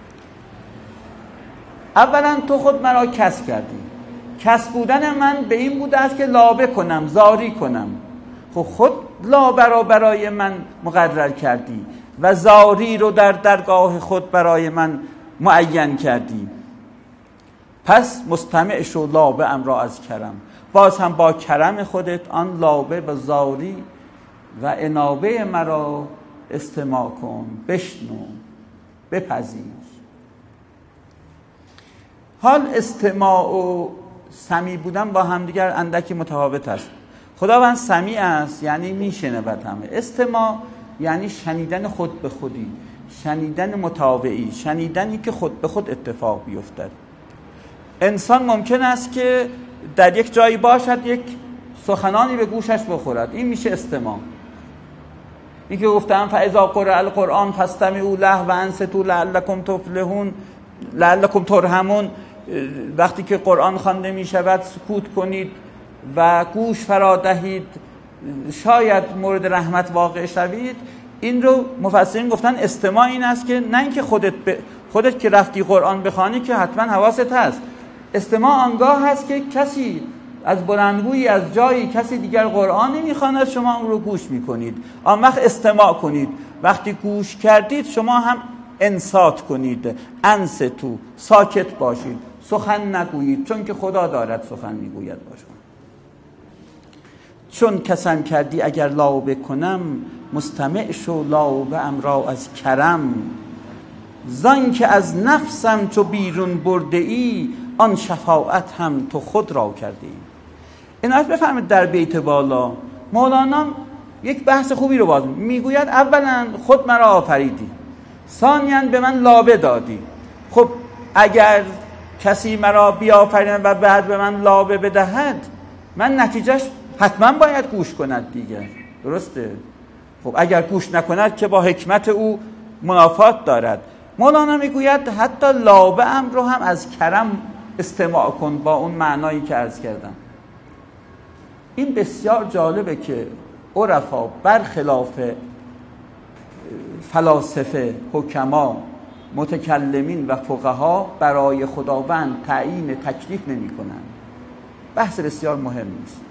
اولا تو خود مرا کس کردی، کس بودن من به این بوده است که لابه کنم، زاری کنم. خود لابه را برای من مقرر کردی و زاری رو در درگاه خود برای من معین کردی، پس مستمع شو لابه ام را از کرم. باز هم با کرم خودت آن لابه و زاری و انابه مرا استماع کن، بشنو، بپذیر. حال استماع و سمیع بودن با همدیگر اندکی متفاوت است. خداوند سمیع است یعنی میشنود همه. استماع یعنی شنیدن خود به خودی، شنیدن متابعی، شنیدنی که خود به خود اتفاق بیفتد. انسان ممکن است که در یک جایی باشد، یک سخنانی به گوشش بخورد، این میشه استماع. این که گفتم فاذا قرئ القرآن فاستمعوا له و انصتوا لعلکم تفلحون، لعلکم ترحمون، وقتی که قرآن خوانده می شود سکوت کنید و گوش فرا دهید شاید مورد رحمت واقع شوید. این رو مفسرین گفتن استماع این است که نه اینکه خودت که رفتی قرآن بخوانی که حتما حواست هست. استماع آنگاه هست که کسی از بلندگویی، از جایی کسی دیگر قرآن نمیخواند، شما اون رو گوش میکنید، آن وقت استماع کنید. وقتی گوش کردید شما هم انصات کنید، انصتو، ساکت باشید، سخن نگویید، چون که خدا دارد سخن میگوید باشد. چون کسم کردی اگر لابه کنم، مستمع شو لابه ام را از کرم. زان که از نفسم چو بیرون برده ای، آن شفاعت هم تو خود را کرده ای. عنایت بفرمایید در بیت بالا مولانا یک بحث خوبی رو باز میگوید. اولا خود مرا آفریدی، ثانیاً به من لابه دادی. خب اگر کسی مرا بیافریند و بعد به من لابه بدهد، من نتیجهش حتما باید گوش کند دیگه، درسته؟ خب اگر گوش نکند که با حکمت او منافات دارد. مولانا میگوید حتی لابه ام رو هم از کرم استماع کن، با اون معنایی که عرض کردم. این بسیار جالبه که عرفا برخلاف فلاسفه، حکما، متکلمین و فقها برای خداوند تعیین تکلیف نمی کنند. بحث بسیار مهم است.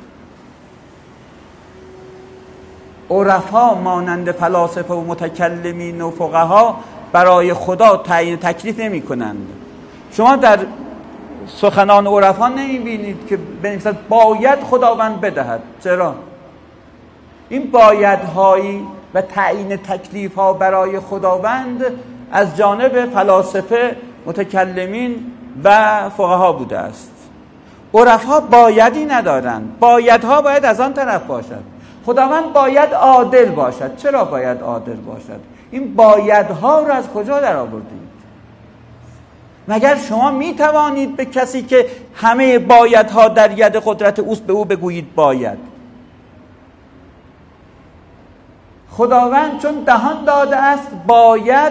عرفا مانند فلاسفه و متکلمین و فقها برای خدا تعیین تکلیف نمی کنند. شما در سخنان عرفا نمی بینید که بنویسد باید خداوند بدهد. چرا؟ این بایدهایی و تعیین تکلیف ها برای خداوند از جانب فلاسفه، متکلمین و فقها بوده است. عرفا بایدی ندارند. بایدها باید از آن طرف باشد. خداوند باید عادل باشد. چرا باید عادل باشد؟ این بایدها رو از کجا در آوردید؟ مگر شما می توانید به کسی که همه بایدها در ید قدرت اوست به او بگویید باید؟ خداوند چون دهان داده است باید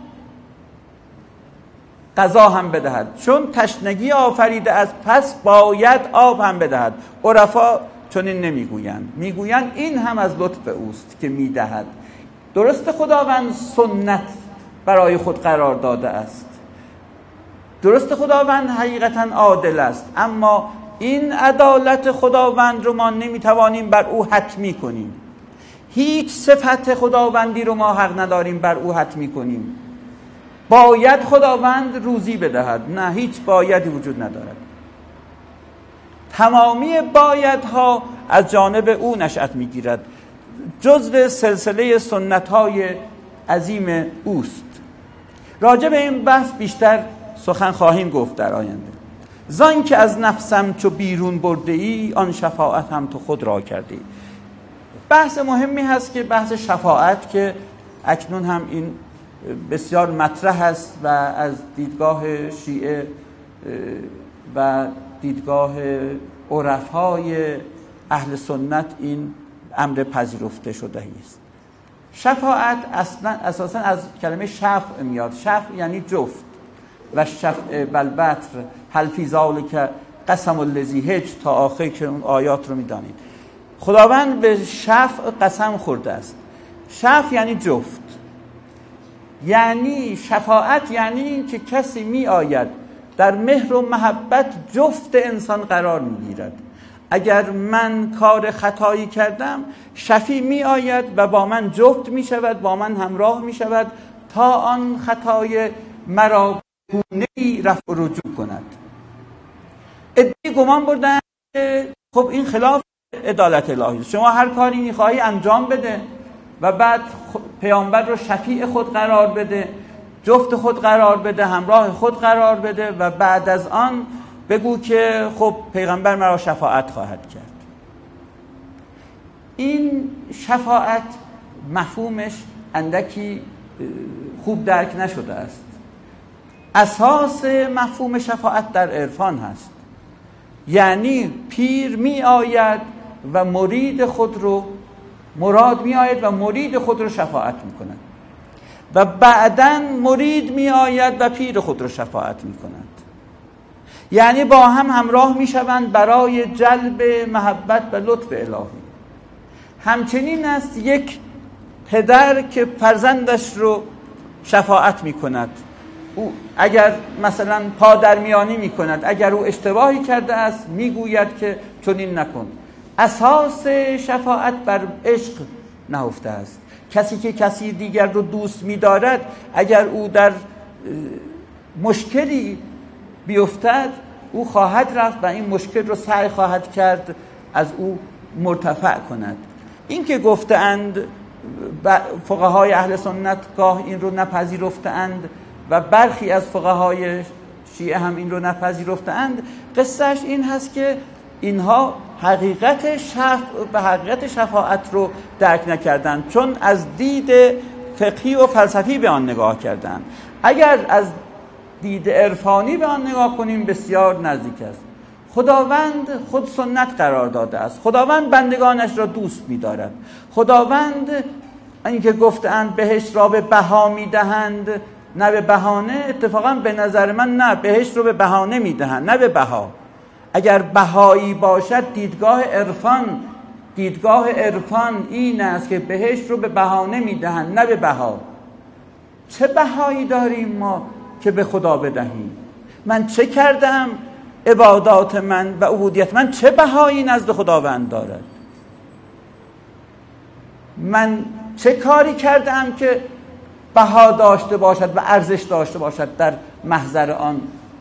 غذا هم بدهد، چون تشنگی آفریده است پس باید آب هم بدهد. عرفا چون این نمیگویند، میگویند این هم از لطف اوست که میدهد. درست خداوند سنت برای خود قرار داده است، درست خداوند حقیقتا عادل است، اما این عدالت خداوند رو ما نمیتوانیم بر او حتمی کنیم. هیچ صفت خداوندی رو ما حق نداریم بر او حتمی کنیم. باید خداوند روزی بدهد، نه، هیچ بایدی وجود ندارد. تمامی بایدها از جانب او نشأت میگیرد، جزو سلسله سنت‌های عظیم اوست. راجع به این بحث بیشتر سخن خواهیم گفت در آینده. زان که از نفسم چو بیرون برده ای، آن شفاعت هم تو خود را کرده ای. بحث مهمی هست که بحث شفاعت، که اکنون هم این بسیار مطرح است و از دیدگاه شیعه و دیدگاه عرفای اهل سنت این امر پذیرفته شده است. شفاعت اساسا از کلمه شفع میاد. شفع یعنی جفت. و شفع بالبتر هل فی ذلک قسم الذی حج تا آخر که اون آیات رو میدانید. خداوند به شفع قسم خورده است. شفع یعنی جفت، یعنی شفاعت یعنی این که کسی می آید در مهر و محبت جفت انسان قرار می گیرد. اگر من کار خطایی کردم، شفیع می آید و با من جفت می شود، با من همراه می شود تا آن خطای مرا گونه‌ای رفع و رجوع کند. ادعی گمان بردن که خب این خلاف عدالت الهی، شما هر کاری میخواهی انجام بده و بعد پیامبر رو شفیع خود قرار بده، جفت خود قرار بده، همراه خود قرار بده و بعد از آن بگو که خب پیغمبر مرا شفاعت خواهد کرد. این شفاعت مفهومش اندکی خوب درک نشده است. اساس مفهوم شفاعت در عرفان هست، یعنی پیر می آید و مرید خود رو شفاعت می کند و بعداً مرید می آید و پیر خود رو شفاعت می کند، یعنی با هم همراه می شوند برای جلب محبت و لطف الهی. همچنین است یک پدر که فرزندش رو شفاعت می کند. او اگر مثلا پادرمیانی می کند، اگر او اشتباهی کرده است می گوید که چنین نکن. اساس شفاعت بر عشق نهفته است. کسی که کسی دیگر رو دوست می دارد، اگر او در مشکلی بیفتد، او خواهد رفت و این مشکل رو سعی خواهد کرد از او مرتفع کند. این که گفتند فقهای اهل سنت گاه این رو نپذیرفتند و برخی از فقهای شیعه هم این رو نپذیرفتند، قصهش این هست که اینها حقیقت شفاعت و حقیقت شفاعت رو درک نکردند، چون از دید فقهی و فلسفی به آن نگاه کردند. اگر از دید عرفانی به آن نگاه کنیم بسیار نزدیک است. خداوند خود سنت قرار داده است. خداوند بندگانش را دوست می‌دارد. خداوند اینکه گفتند بهشت را به بها می‌دهند نه به بهانه، اتفاقا به نظر من نه، بهشت رو به بهانه می‌دهند نه به بها. اگر بهایی باشد دیدگاه عرفان این است که بهشت رو به بهانه می‌دهند نه به بها. چه بهایی داریم ما که به خدا بدهیم؟ من چه کردم؟ عبادات من و عبودیت من چه بهایی نزد خداوند دارد؟ من چه کاری کردم که بها داشته باشد و ارزش داشته باشد در محضر آن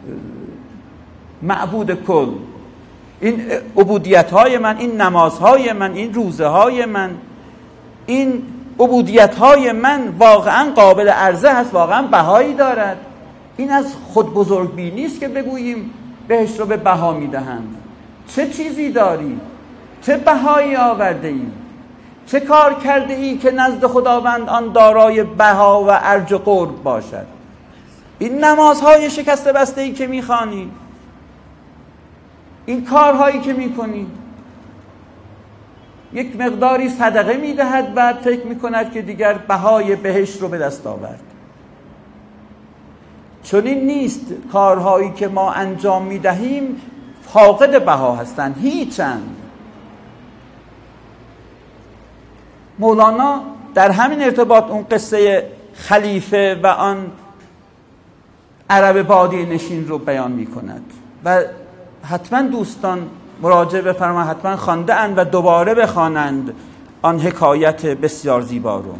معبود کل؟ این عبودیت‌های من، این نمازهای من، این روزه‌های من، این عبودیت‌های من واقعا قابل عرضه هست، واقعا بهایی دارد؟ این از خود بزرگبینی است که بگوییم بهش رو به بها میدهند. چه چیزی داری؟ چه بهایی آورده ای؟ چه کار کرده ای که نزد خداوند آن دارای بها و ارج و قرب باشد؟ این نمازهای شکسته بسته ای که میخوانی، این کارهایی که میکنی، یک مقداری صدقه میدهد بعد فکر میکند که دیگر بهای بهشت رو به دست آورد. چون این نیست. کارهایی که ما انجام میدهیم فاقد بها هستند، هیچند. مولانا در همین ارتباط اون قصه خلیفه و آن عرب بادیه نشین رو بیان میکند و حتما دوستان مراجعه بفرمایند، حتما خوانده اند و دوباره بخوانند آن حکایت بسیار زیبا رو.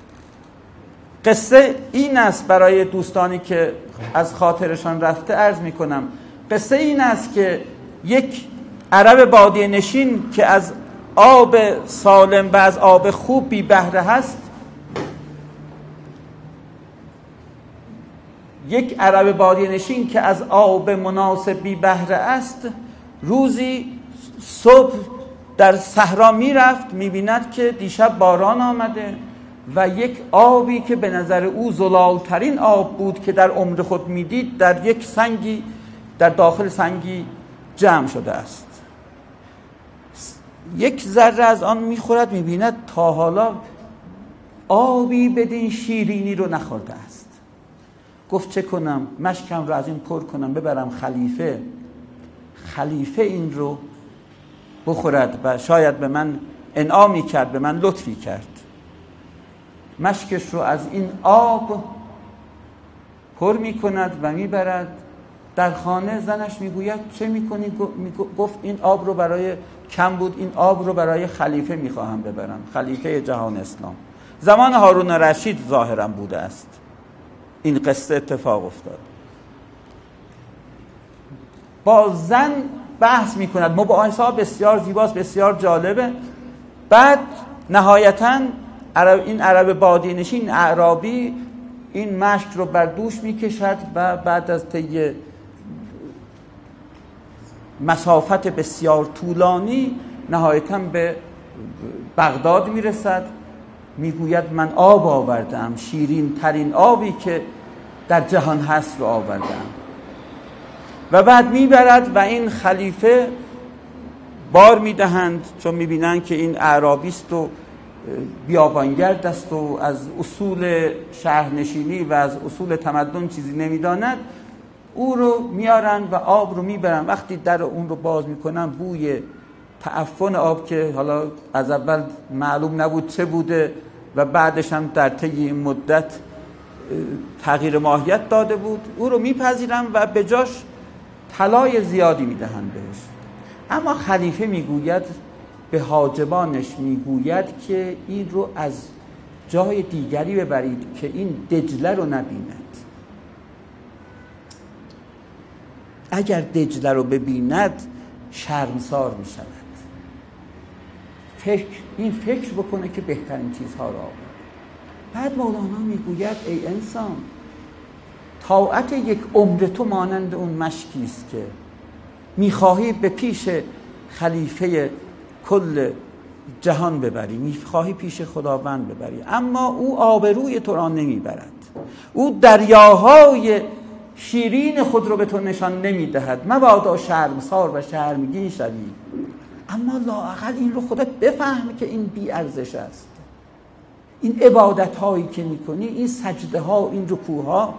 قصه این است، برای دوستانی که از خاطرشان رفته عرض میکنم، قصه این است که یک عرب بادیه نشین که از آب سالم و از آب خوب بی بهره هست، یک عرب بادیه نشین که از آب مناسب بی بهره است، روزی صبح در صحرا میرفت، میبیند که دیشب باران آمده و یک آبی که به نظر او زلالترین آب بود که در عمر خود میدید در یک سنگی، در داخل سنگی جمع شده است. یک ذره از آن میخورد، میبیند تا حالا آبی بدین شیرینی رو نخورده است. گفت چه کنم؟ مشکم رو از این پر کنم ببرم خلیفه این رو بخورد و شاید به من انعامی کرد، به من لطفی کرد. مشکش رو از این آب پر می کند و می برد در خانه. زنش می گوید چه می کنی؟ گفت این آب رو برای کم بود، این آب رو برای خلیفه می خواهم ببرم، خلیفه جهان اسلام. زمان هارون رشید ظاهرا بوده است این قصه اتفاق افتاد. با زن بحث می کند، مباحثه ها بسیار زیباست، بسیار جالبه. بعد نهایتاً این عرب بادیه نشین اعرابی این مشک رو بر دوش می کشد و بعد از طی مسافت بسیار طولانی نهایتاً به بغداد می رسد. می گوید من آب آوردم، شیرین ترین آبی که در جهان هست رو آوردم. و بعد می برد و این خلیفه بار می دهند، چون می بینند که این اعرابی است و بیابانگرد است و از اصول شهرنشینی و از اصول تمدن چیزی نمیداند. او رو میارن و آب رو میبرن. وقتی در اون رو باز میکنن بوی تعفن آب که حالا از اول معلوم نبود چه بوده و بعدش هم در طی این مدت تغییر ماهیت داده بود، او رو میپذیرن و به جاش طلای زیادی میدهن بهش. اما خلیفه میگوید به حاجبانش میگوید که این رو از جای دیگری ببرید که این دجله رو نبیند. اگر دجله رو ببیند شرمسار می شود. این فکر بکنه که بهترین چیزها رو آورد. بعد مولانا میگوید ای انسان، طاعت یک عمر تو مانند اون مشکی است که میخواهی به پیش خلیفه کل جهان ببری، میخواهی پیش خداوند ببری، اما او آبروی تو را نمیبرد. او دریاهای شیرین خود رو به تو نشان نمیدهد. مبادا شرمسار و شرمگین شوی، اما لااقل این رو خودت بفهم که این بی ارزش است. این عبادت هایی که میکنی، این سجده ها، این رکوع ها،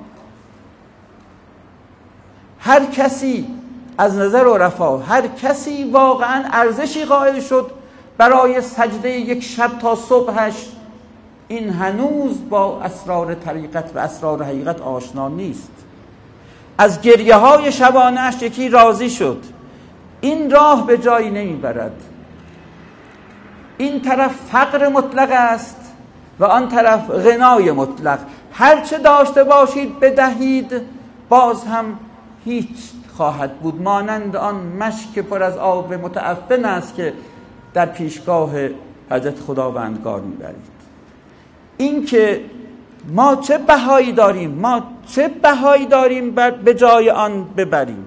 هر کسی از نظر عرفا، هر کسی واقعا ارزشی قائل شد برای سجده یک شب تا صبحش، این هنوز با اسرار طریقت و اسرار حقیقت آشنا نیست. از گریه های شبانه‌اش یکی راضی شد، این راه به جایی نمیبرد. این طرف فقر مطلق است و آن طرف غنای مطلق. هرچه داشته باشید بدهید باز هم هیچ خواهد بود، مانند آن مشک پر از آب متعفن است که در پیشگاه حضرت خداوندگار میبرید. این که ما چه بهایی داریم به جای آن ببریم.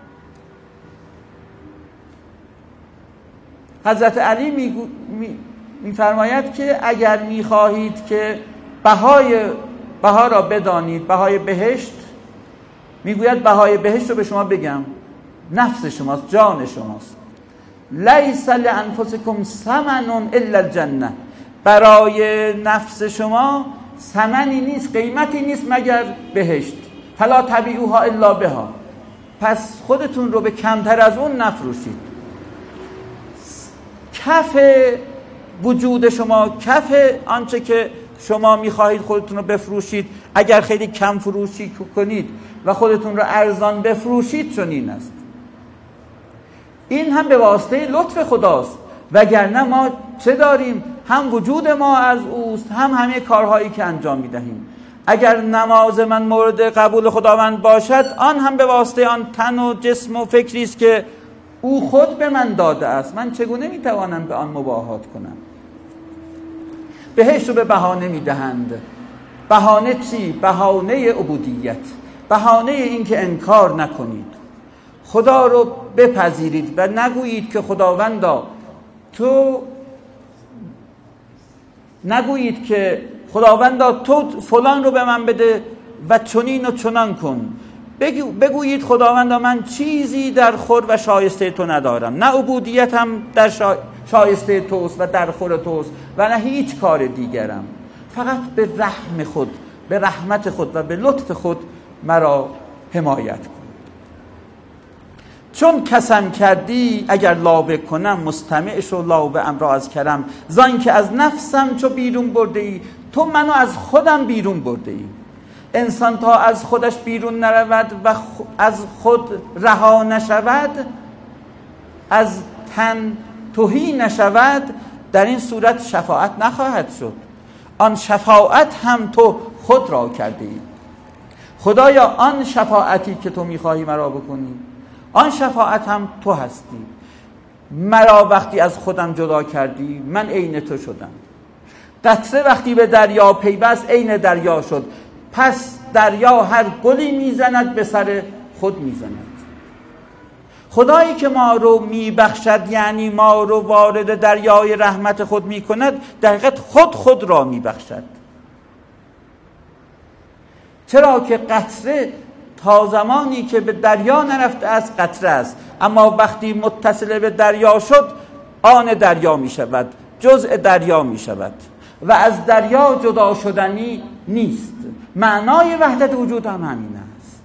حضرت علی میفرماید که اگر میخواهید که بها را بدانید، بهای بهشت، میگوید بهای بهشت رو به شما بگم، نفس شماست، جان شماست. لیس لانفسکم ثمن الا الجنه. برای نفس شما ثمنی نیست، قیمتی نیست مگر بهشت. فلا تبیعوها الا بها. پس خودتون رو به کمتر از اون نفروشید. کف وجود شما، کف آنچه که شما میخواهید خودتون رو بفروشید، اگر خیلی کم فروشی کنید و خودتون رو ارزان بفروشید، چون این است. این هم به واسطه لطف خداست، وگرنه ما چه داریم؟ هم وجود ما از اوست، هم همه کارهایی که انجام میدهیم. اگر نماز من مورد قبول خداوند باشد، آن هم به واسطه آن تن و جسم و فکری است که او خود به من داده است. من چگونه میتوانم به آن مباهات کنم؟ بهشت رو به بهانه میدهند. بهانه چی؟ بهانه عبودیت، بهانه این که انکار نکنید، خدا رو بپذیرید و نگویید که خداوندا تو فلان رو به من بده و چنین و چنان کن. بگویید خداوندا من چیزی در خور و شایسته تو ندارم، نه عبودیتم در شایسته توست و در خور توست و نه هیچ کار دیگرم. فقط به رحم خود، به رحمت خود و به لطف خود مرا حمایت کن. چون کسم کردی اگر لابه کنم، مستمع شو لابه ام را از کرم. زان که از نفسم چو بیرون برده ای، تو منو از خودم بیرون برده ای. انسان تا از خودش بیرون نرود و از خود رها نشود، از تن تهی نشود، در این صورت شفاعت نخواهد شد. آن شفاعت هم تو خود را کرده ای. خدایا آن شفاعتی که تو میخواهی مرا بکنی، آن شفاعت هم تو هستی. مرا وقتی از خودم جدا کردی، من عین تو شدم. قطره وقتی به دریا پیوست، عین دریا شد. پس دریا هر گلی میزند، به سر خود میزند. خدایی که ما رو میبخشد، یعنی ما رو وارد دریای رحمت خود میکند، در حقیقت خود را میبخشد. چرا که قطره تا زمانی که به دریا نرفته است قطره است، اما وقتی متصل به دریا شد، آن دریا می شود، جزء دریا می شود و از دریا جدا شدنی نیست. معنای وحدت وجود هم همین است.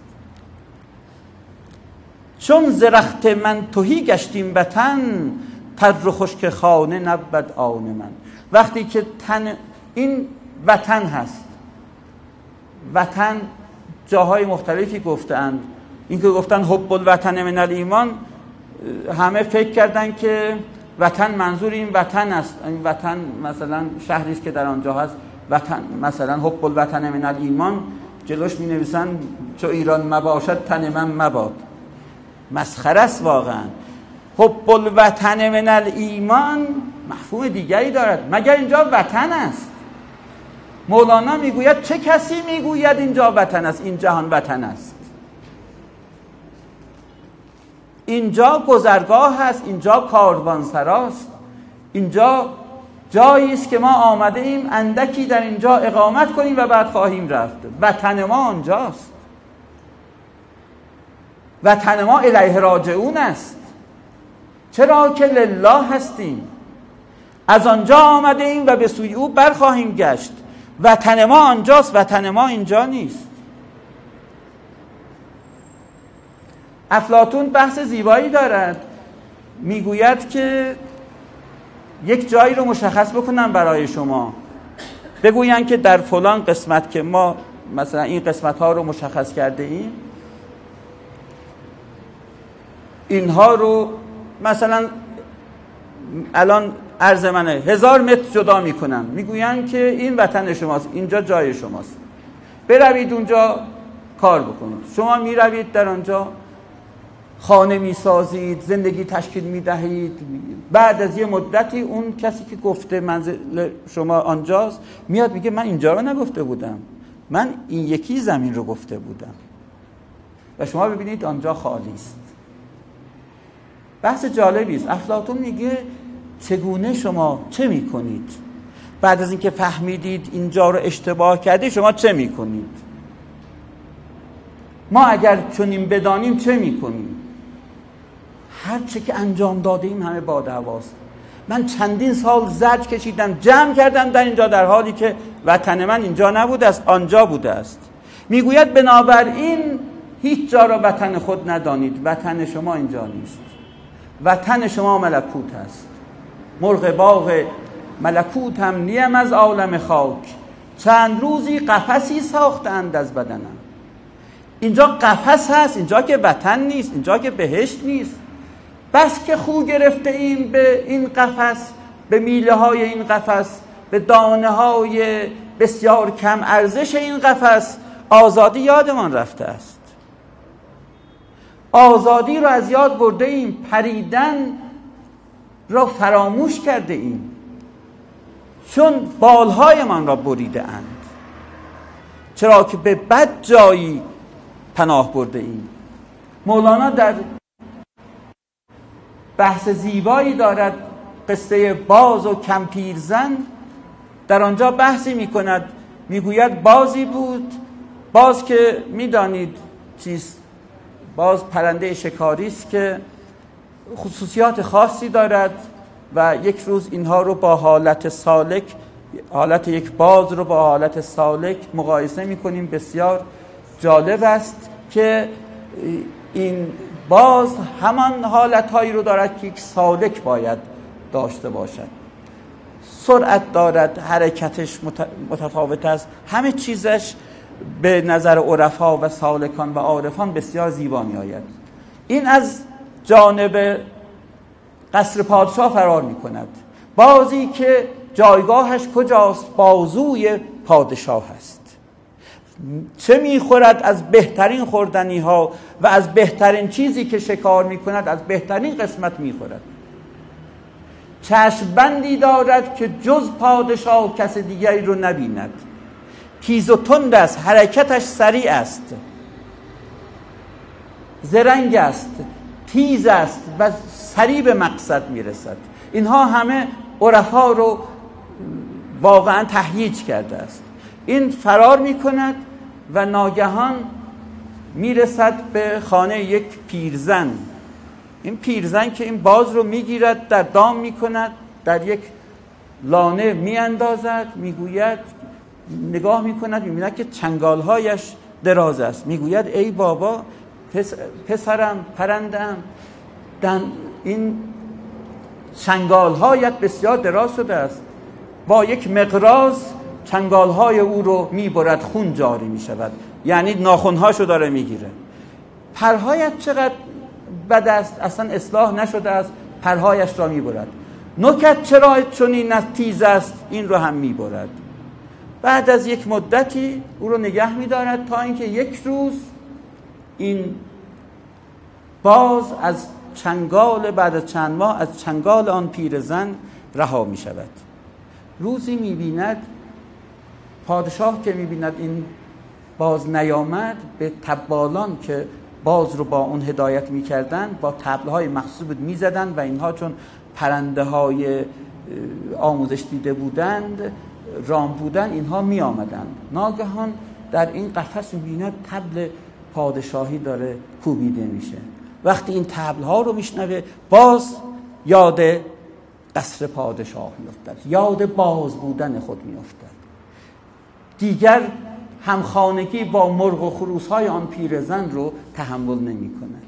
چون زرخت من تهی گشتیم وطن، تر و خشک خانه نبود آن من. وقتی که تن این وطن هست، وطن جاهای مختلفی گفتند. این که گفتن حب الوطن من الایمان، همه فکر کردن که وطن منظور این وطن است. این وطن مثلا شهری است که در آنجا هست، وطن مثلا حب الوطن من الایمان، جلوش می نویسن چو ایران مباشد تن من مباد. مسخره است واقعا. حب الوطن من الایمان مفهوم دیگری دارد. مگر اینجا وطن است؟ مولانا میگوید چه کسی میگوید اینجا وطن است، این جهان وطن است. اینجا گذرگاه هست، اینجا کاروانسراست، اینجا جایی است که ما آمده ایم اندکی در اینجا اقامت کنیم و بعد خواهیم رفت. وطن ما آنجاست. وطن ما الیه راجعون است. چرا که لله هستیم، از آنجا آمده ایم و به سوی او برخواهیم گشت. وطن ما آنجاست، وطن ما اینجا نیست. افلاطون بحث زیبایی دارد، میگوید که یک جایی رو مشخص بکنم برای شما، بگوین که در فلان قسمت که ما مثلا این قسمت ها رو مشخص کرده ایم، اینها رو مثلا الان عرض منه 1000 متر جدا میکنن، میگوین که این وطن شماست، اینجا جای شماست، بروید اونجا کار بکنید. شما میروید در آنجا خانه میسازید، زندگی تشکیل میدهید. بعد از یه مدتی اون کسی که گفته منزل شما آنجاست میاد میگه من اینجا رو نگفته بودم، من این یکی زمین رو گفته بودم. و شما ببینید آنجا خالی است. بحث جالبی است. افلاطون میگه چگونه شما چه میکنید بعد از اینکه فهمیدید اینجا رو اشتباه کردید، شما چه میکنید؟ ما اگر چنین بدانیم چه میکنیم؟ هر چه که انجام داده ایم همه باد هواست. من چندین سال زرج کشیدم، جمع کردم در اینجا، در حالی که وطن من اینجا نبوده است، آنجا بوده است. میگوید بنابراین هیچ جا را وطن خود ندانید، وطن شما اینجا نیست، وطن شما ملکوت است. مرغ باغ ملکوت هم نیم از عالم خاک، چند روزی قفسی ساختند از بدنم. اینجا قفس هست، اینجا که وطن نیست، اینجا که بهشت نیست. بس که خو گرفته ایم به این قفس، به میله های این قفس، به دانه های بسیار کم ارزش این قفس، آزادی یادمان رفته است. آزادی رو از یاد برده ایم، پریدن را فراموش کرده ایم، چون بالهایمان را بریده اند. چرا که به بد جایی پناه برده ایم. مولانا در بحث زیبایی دارد، قصه باز و کمپیرزن. در آنجا بحثی می کند، می گوید بازی بود، باز که می دانید چیست، باز پرنده شکاری است که خصوصیات خاصی دارد و یک روز اینها رو با حالت سالک حالت یک باز رو با حالت سالک مقایسه میکنیم. بسیار جالب است که این باز همان حالتهایی رو دارد که یک سالک باید داشته باشد. سرعت دارد، حرکتش متفاوت است، همه چیزش به نظر عرفا و سالکان و عارفان بسیار زیبا می آید. این از جانب قصر پادشاه فرار می کند. بازی که جایگاهش کجاست؟ بازوی پادشاه است. چه میخورد؟ از بهترین خوردنی ها و از بهترین چیزی که شکار میکند از بهترین قسمت میخورد. چشم بندی دارد که جز پادشاه کس دیگری رو نبیند. تیز و تند است، حرکتش سریع است، زرنگ است، تیز است و سریع به مقصد میرسد. اینها همه عرفا رو واقعا تهییج کرده است. این فرار میکند و ناگهان میرسد به خانه یک پیرزن. این پیرزن که این باز رو میگیرد، در دام میکند، در یک لانه میاندازد، میگوید، نگاه میکند، میبیند که چنگالهایش دراز است. میگوید ای بابا، پسرم، پرندم، این چنگالهایت بسیار دراز شده است. با یک مقراض چنگالهای او رو میبرد، خون جاری میشود، یعنی ناخنهاشو داره میگیره. پرهایت چقدر بد است، اصلا اصلاح نشده است، پرهایش را میبرد. نوکت چرا چنین تیز است، این رو هم میبرد. بعد از یک مدتی او رو نگه میدارد تا اینکه یک روز این باز از چنگال، بعد از چند ماه از چنگال آن پیرزن رها می شود. روزی می بیند پادشاه که می بیند این باز نیامد، به تبالان که باز رو با اون هدایت می کردن با طبلهای مخصوص می زدن و اینها چون پرنده های آموزش دیده بودند، رام بودن، اینها می آمدن. ناگهان در این قفس می بیند طبل پادشاهی داره کوبیده میشه. وقتی این طبل‌ها رو میشنوه، باز یاد قصر پادشاه میافتد، یاد باز بودن خود میافتد. دیگر همخانگی با مرغ و خروس‌های آن پیرزن رو تحمل نمی‌کند.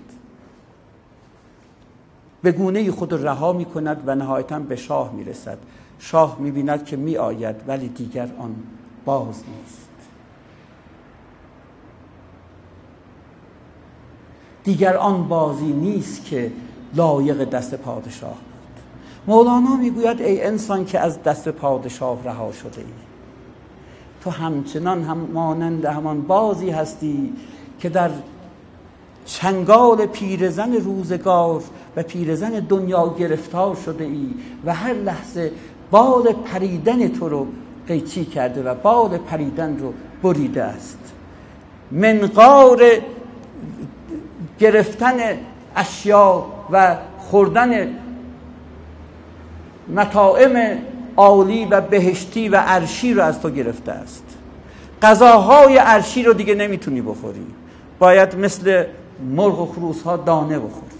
به گونه‌ای خود رو رها می‌کند و نهایتاً به شاه میرسد. شاه می‌بیند که می‌آید ولی دیگر آن باز نیست. دیگر آن بازی نیست که لایق دست پادشاه بود. مولانا میگوید ای انسان که از دست پادشاه رها شده ای، تو همچنان هم مانند همان بازی هستی که در چنگال پیرزن روزگار و پیرزن دنیا گرفتار شده ای و هر لحظه بال پریدن تو رو قیچی کرده و بال پریدن رو بریده است. منقار گرفتن اشیا و خوردن مطاعم عالی و بهشتی و عرشی رو از تو گرفته است. غذاهای عرشی رو دیگه نمیتونی بخوری، باید مثل مرغ و خروس ها دانه بخوری.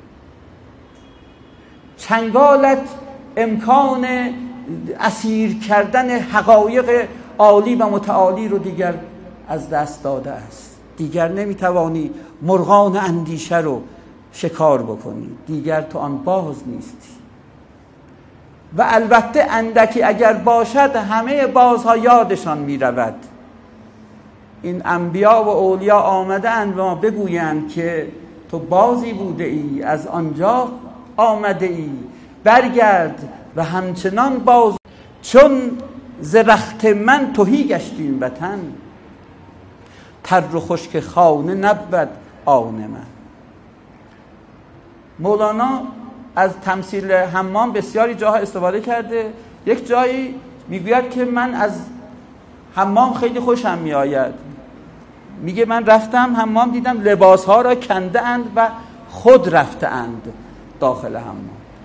چنگالت امکان اسیر کردن حقایق عالی و متعالی رو دیگر از دست داده است. دیگر نمیتوانی مرغان اندیشه رو شکار بکنی، دیگر تو آن باز نیستی. و البته اندکی اگر باشد همه بازها یادشان میرود. این انبیا و اولیا آمده اند و ما بگویند که تو بازی بوده ای، از آنجا آمده ای، برگرد و همچنان باز. چون ز رخت من تهی گشتیم وطن، تر و خشک خانه نبود آن من. مولانا از تمثیل حمام بسیاری جاها استفاده کرده. یک جایی میگوید که من از حمام خیلی خوشم میآید. میگه من رفتم حمام، دیدم لباسها را کنده اند و خود رفته اند داخل حمام.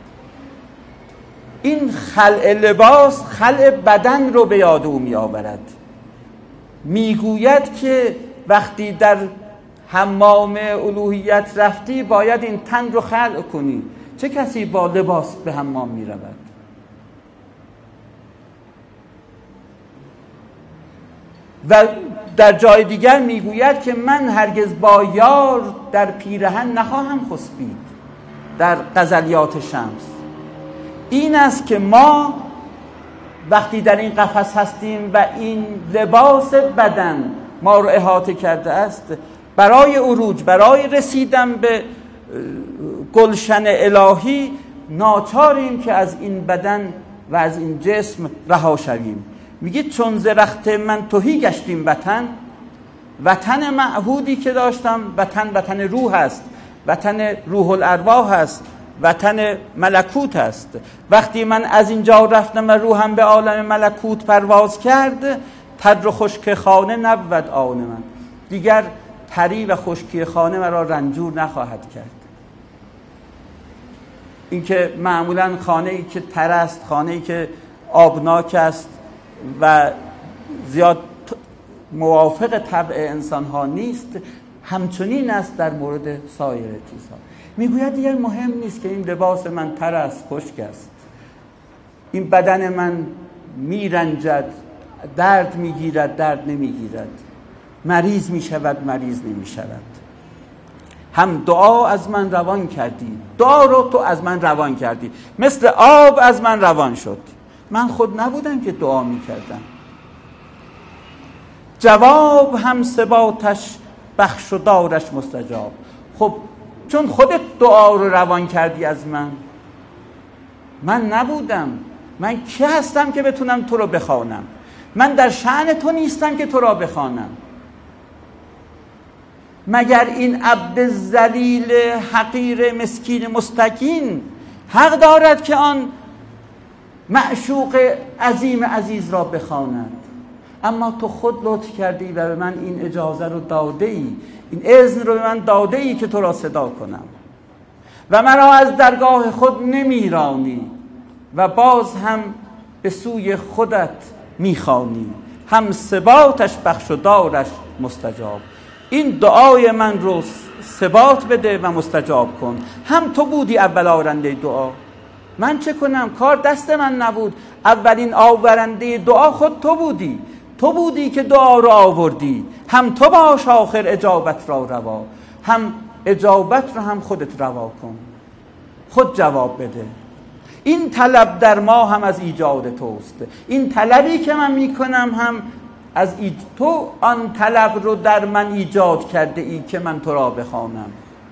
این خلع لباس خلع بدن رو به یاد او میآورد. میگوید که وقتی در حمام الوهیت رفتی باید این تن رو خلع کنی. چه کسی با لباس به حمام می رود؟ و در جای دیگر میگوید که من هرگز با یار در پیرهن نخواهم خسبید، در غزلیات شمس. این است که ما وقتی در این قفس هستیم و این لباس بدن ما رو احاطه کرده است، برای عروج، برای رسیدن به گلشن الهی ناچاریم که از این بدن و از این جسم رها شویم. میگه چون ز رخت من تهی گشتیم وطن، وطن معهودی که داشتم، وطن روح است، وطن روح الارواح است، وطن ملکوت است. وقتی من از اینجا رفتم و روحم به عالم ملکوت پرواز کرد، تر و خشک خانه نبود آن من. دیگر تری و خشکی خانه مرا رنجور نخواهد کرد. اینکه معمولا خانه‌ای که تر است، خانه‌ای که آبناک است و زیاد موافق طبع انسان‌ها نیست، همچنین است در مورد سایر چیزها. میگوید دیگر مهم نیست که این لباس من تر است، خشک است، این بدن من میرنجد، درد میگیرد، درد نمیگیرد، مریض میشود، مریض نمیشود. هم دعا از من روان کردی، دعا رو تو از من روان کردی، مثل آب از من روان شد. من خود نبودم که دعا میکردم. جواب هم ثباتش بخش و دارش مستجاب. خب چون خودت دعا رو روان کردی از من نبودم. من کی هستم که بتونم تو رو بخوانم؟ من در شأن تو نیستم که تو را بخوانم. مگر این عبد ذلیل حقیر مسکین مستکین حق دارد که آن معشوق عظیم عزیز را بخواند؟ اما تو خود لطف کردی و به من این اجازه رو داده ای، این اذن رو به من داده ای که تو را صدا کنم و مرا از درگاه خود نمیرانی و باز هم به سوی خودت میخوانی. هم ثباتش بخش و دارش مستجاب. این دعای من رو ثبات بده و مستجاب کن. هم تو بودی اول آورنده دعا، من چه کنم؟ کار دست من نبود. اولین آورنده دعا خود تو بودی. تو بودی که دعا رو آوردی. هم تو باش آخر اجابت را روا. هم اجابت رو هم خودت روا کن، خود جواب بده. این طلب در ما هم از ایجاد توست. این طلبی که من میکنم هم از تو آن طلب رو در من ایجاد کرده ای که من تو را بخوانم.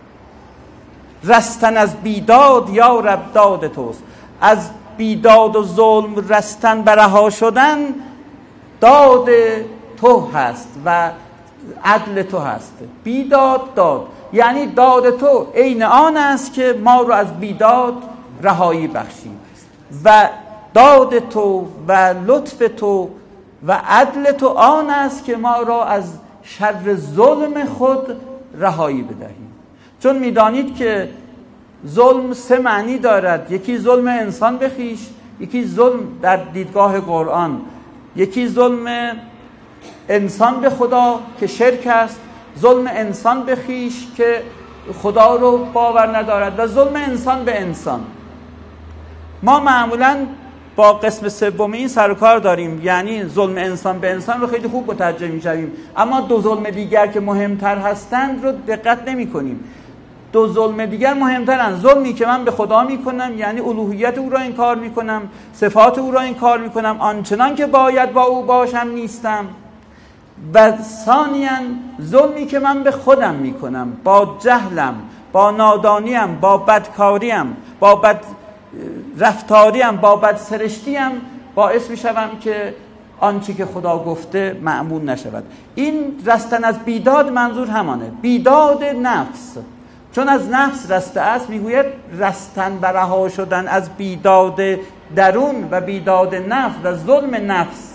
رستن از بیداد یا رب داد توست. از بیداد و ظلم رستن و رها شدن داد تو هست و عدل تو هست. بیداد داد یعنی داد تو عین آن است که ما رو از بیداد رهایی بخشید و داد تو و لطف تو و عدل تو آن است که ما را از شر ظلم خود رهایی بدهیم. چون میدانید که ظلم سه معنی دارد. یکی ظلم انسان به خویش، یکی ظلم در دیدگاه قرآن، یکی ظلم انسان به خدا که شرک است، ظلم انسان به خویش که خدا رو باور ندارد و ظلم انسان به انسان. ما معمولاً با قسم سومی سر و کار داریم، یعنی ظلم انسان به انسان رو خیلی خوب متوجه می‌شویم، اما دو ظلم دیگر که مهمتر هستند رو دقت نمی‌کنیم. دو ظلم دیگر مهمترن. ظلمی که من به خدا میکنم، یعنی الوهیت او را انکار میکنم، صفات او را انکار میکنم، آنچنان که باید با او باشم نیستم. و ثانیاً ظلمی که من به خودم میکنم، با جهلم، با نادانیم، با بدکاریم، با بد رفتاریم، با بد سرشتیم باعث میشوم که آنچه که خدا گفته مأمون نشود. این رستن از بیداد منظور همانه، بیداد نفس. چون از نفس رسته است، میگوید رستن و رها شدن از بیداد درون و بیداد نفس و ظلم نفس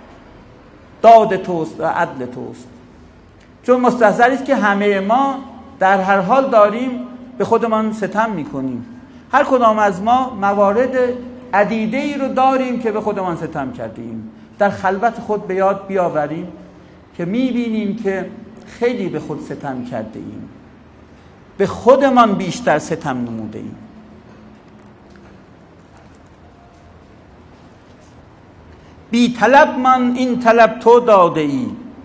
داد توست و عدل توست. چون مستحضر است که همه ما در هر حال داریم به خودمان ستم میکنیم. هر کدام از ما موارد عدیده‌ای رو داریم که به خودمان ستم کردیم. در خلوت خود به یاد بیاوریم که میبینیم که خیلی به خود ستم کرده ایم، به خودمان بیشتر ستم نموده ایم. بی طلب من این طلب تو داده ای،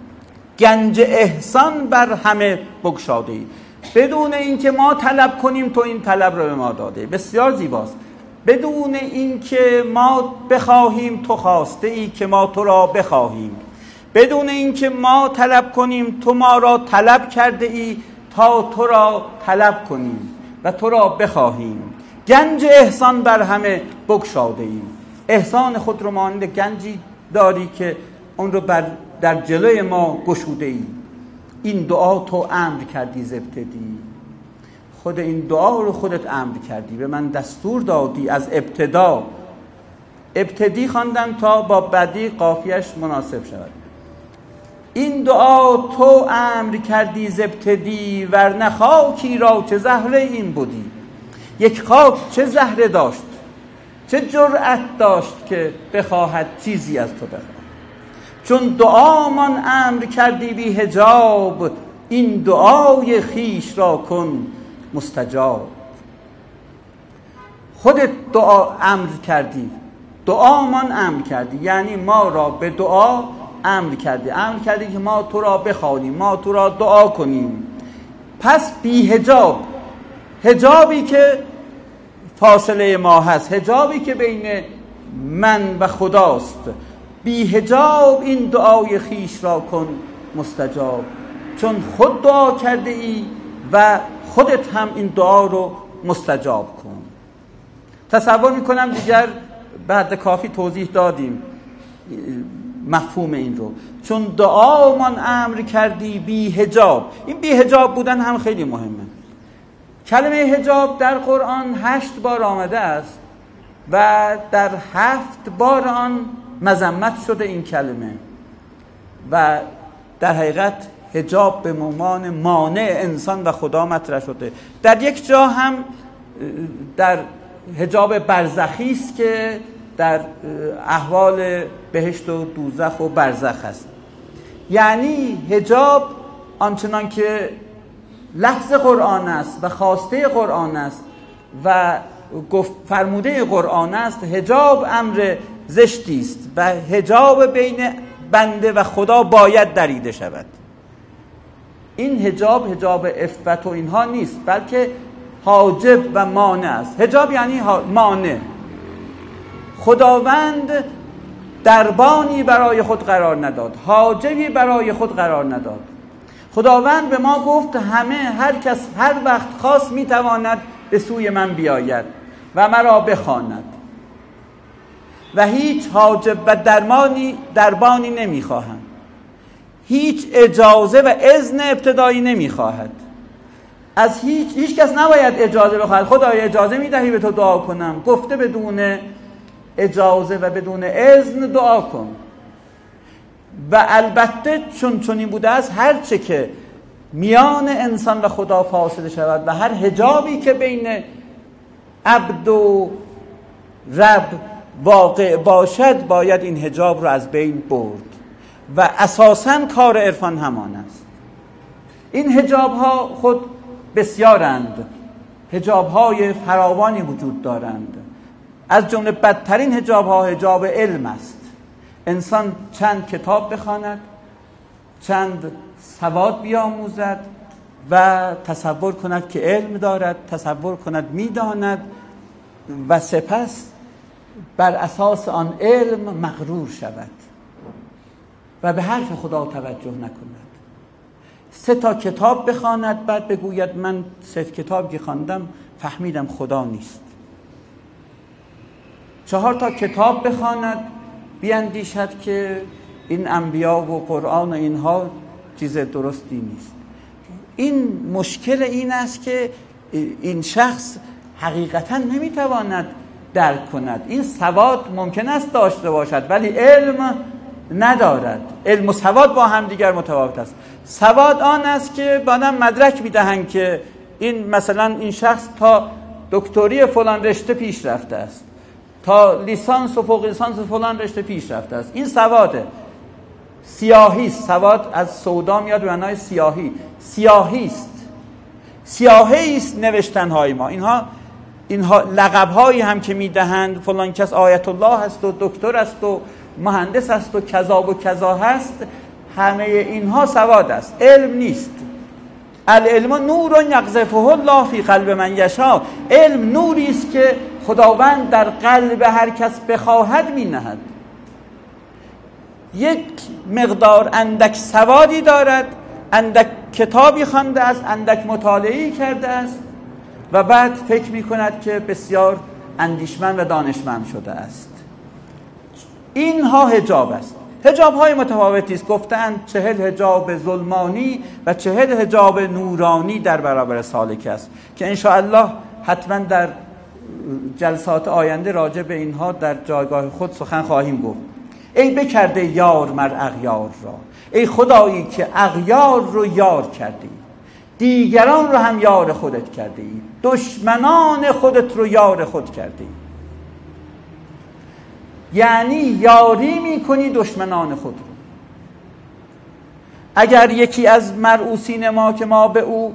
گنج احسان بر همه بگشاده ای. بدون اینکه ما طلب کنیم تو این طلب رو به ما داده. بسیار زیباست. بدون اینکه ما بخواهیم تو خواسته ای که ما تو را بخواهیم. بدون اینکه ما طلب کنیم تو ما را طلب کرده ای تا تو را طلب کنیم و تو را بخواهیم. گنج احسان بر همه بگشاده ای. احسان خود رو مانند گنجی داری که اون رو در جلوی ما گشوده ای. این دعا تو امر کردی ز ابتدی. خود این دعا رو خودت امر کردی، به من دستور دادی از ابتدا. ابتدی خواندم تا با بدی قافیه‌اش مناسب شود. این دعا تو امر کردی ز ابتدی، ورنه خاکی را چه زهره این بودی. یک خاک چه زهره داشت، چه جرأت داشت که بخواهد چیزی از تو بخواهد. چون دعامان امر کردی بی حجاب، این دعای خیش را کن مستجاب. خودت دعا امر کردی، دعامان امر کردی، یعنی ما را به دعا امر کردی. امر کردی که ما تو را بخوانیم، ما تو را دعا کنیم. پس بی حجاب، حجابی که فاصله ما هست، حجابی که بین من و خداست، بی حجاب این دعای خیش را کن مستجاب. چون خود دعا کرده ای و خودت هم این دعا رو مستجاب کن. تصور میکنم دیگر بعد کافی توضیح دادیم مفهوم این رو. چون دعامان امر کردی بی حجاب. این بی حجاب بودن هم خیلی مهمه. کلمه حجاب در قرآن 8 بار آمده است و در 7 بار آن مذمت شده این کلمه و در حقیقت حجاب به عنوان مانع انسان و خدا مطرح شده. در یک جا هم در حجاب برزخی است که در احوال بهشت و دوزخ و برزخ است. یعنی حجاب آنچنان که لفظ قرآن است و خواسته قرآن است و فرموده قرآن است، حجاب امر زشتی است و حجاب بین بنده و خدا باید دریده شود. این حجاب عفت و اینها نیست، بلکه حاجب و مانع است. حجاب یعنی مانع. خداوند دربانی برای خود قرار نداد، حاجبی برای خود قرار نداد. خداوند به ما گفت هر کس هر وقت خواست میتواند به سوی من بیاید و مرا بخواند و هیچ حاجب و دربانی نمیخواهند. هیچ اجازه و اذن ابتدایی نمیخواهد. از هیچ کس نباید اجازه بخواهد. خدای اجازه میدهی به تو دعا کنم؟ گفته بدون اجازه و بدون اذن دعا کن. و البته چون این بوده است، هر چه که میان انسان و خدا فاصله شود و هر حجابی که بین عبد و رب واقع باشد، باید این حجاب رو از بین برد و اساساً کار عرفان همان است. این حجاب ها خود بسیارند، حجاب های فراوانی وجود دارند. از جمله بدترین حجاب ها حجاب علم است. انسان چند کتاب بخواند، چند سواد بیاموزد و تصور کند که علم دارد، تصور کند میداند و سپس بر اساس آن علم مغرور شود و به حرف خدا توجه نکند. 3 کتاب بخواند، بعد بگوید من 3 کتاب که خواندم فهمیدم خدا نیست. 4 کتاب بخواند، بیاندیشد که این انبیا و قرآن و اینها چیز درستی نیست. این مشکل این است که این شخص حقیقتا نمیتواند درک کند. این سواد ممکن است داشته باشد ولی علم ندارد. علم و سواد با هم دیگر متفاوت است. سواد آن است که بعداً مدرک میدهند که این مثلا این شخص تا دکتری فلان رشته پیش رفته است، تا لیسانس و فوق لیسانس فلان رشته پیش رفته است. این سواده. سیاهی است. سواد از سودا میاد به معنای سیاهی. سیاهی است. سیاهی است نوشتن‌های ما. اینها لقب‌هایی هم که میدهند، فلان کس آیت الله است و دکتر است و مهندس است و کذا و کذا هست، همه اینها سواد است، علم نیست. العلم نور یقذفه الله فی قلب من یشاء. علم نوری است که خداوند در قلب هر کس بخواهد می نهد. یک مقدار اندک سوادی دارد، اندک کتابی خوانده است، اندک مطالعه‌ای کرده است و بعد فکر می کند که بسیار اندیشمند و دانشمند شده است. اینها حجاب است. حجاب های متفاوتی است. گفتند 40 حجاب ظلمانی و 40 حجاب نورانی در برابر سالک است که انشاءالله حتما در جلسات آینده راجع به اینها در جایگاه خود سخن خواهیم گفت. ای بکرده یار مر اغیار را، ای خدایی که اغیار رو یار کردی، دیگران رو هم یار خودت کردی، دشمنان خودت رو یار خود کردی. یعنی یاری میکنی دشمنان خود رو. اگر یکی از مرعوسین ما که ما به او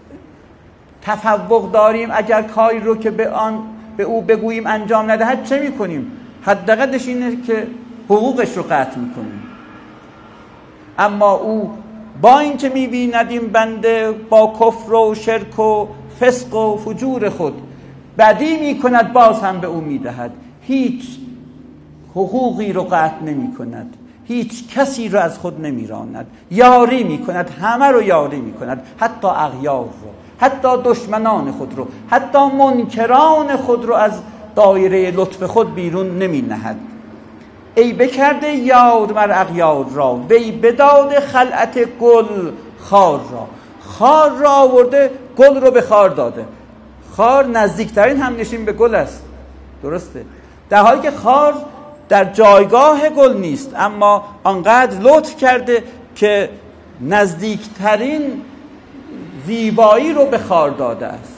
تفوق داریم، اگر کاری رو که به او بگوییم انجام ندهد، چه میکنیم؟ حداقلش اینه که حقوقش رو قطع میکنیم. اما او با اینکه میبیند این بنده با کفر و شرک و فسق و فجور خود بدی میکند، باز هم به او میدهد. هیچ حقوقی رو قطع نمی کند، هیچ کسی رو از خود نمی راند، یاری می کند، همه رو یاری می کند، حتی اغیار رو، حتی دشمنان خود رو، حتی منکران خود رو از دایره لطف خود بیرون نمی نهد. ای بکرده یار مر اغیار را، وی بداد خلعت گل خار را. خار را آورده، گل رو به خار داده. خار نزدیکترین همنشین به گل است، درسته؟ در حالی که خار در جایگاه گل نیست، اما آنقدر لطف کرده که نزدیکترین زیبایی رو به خار داده است.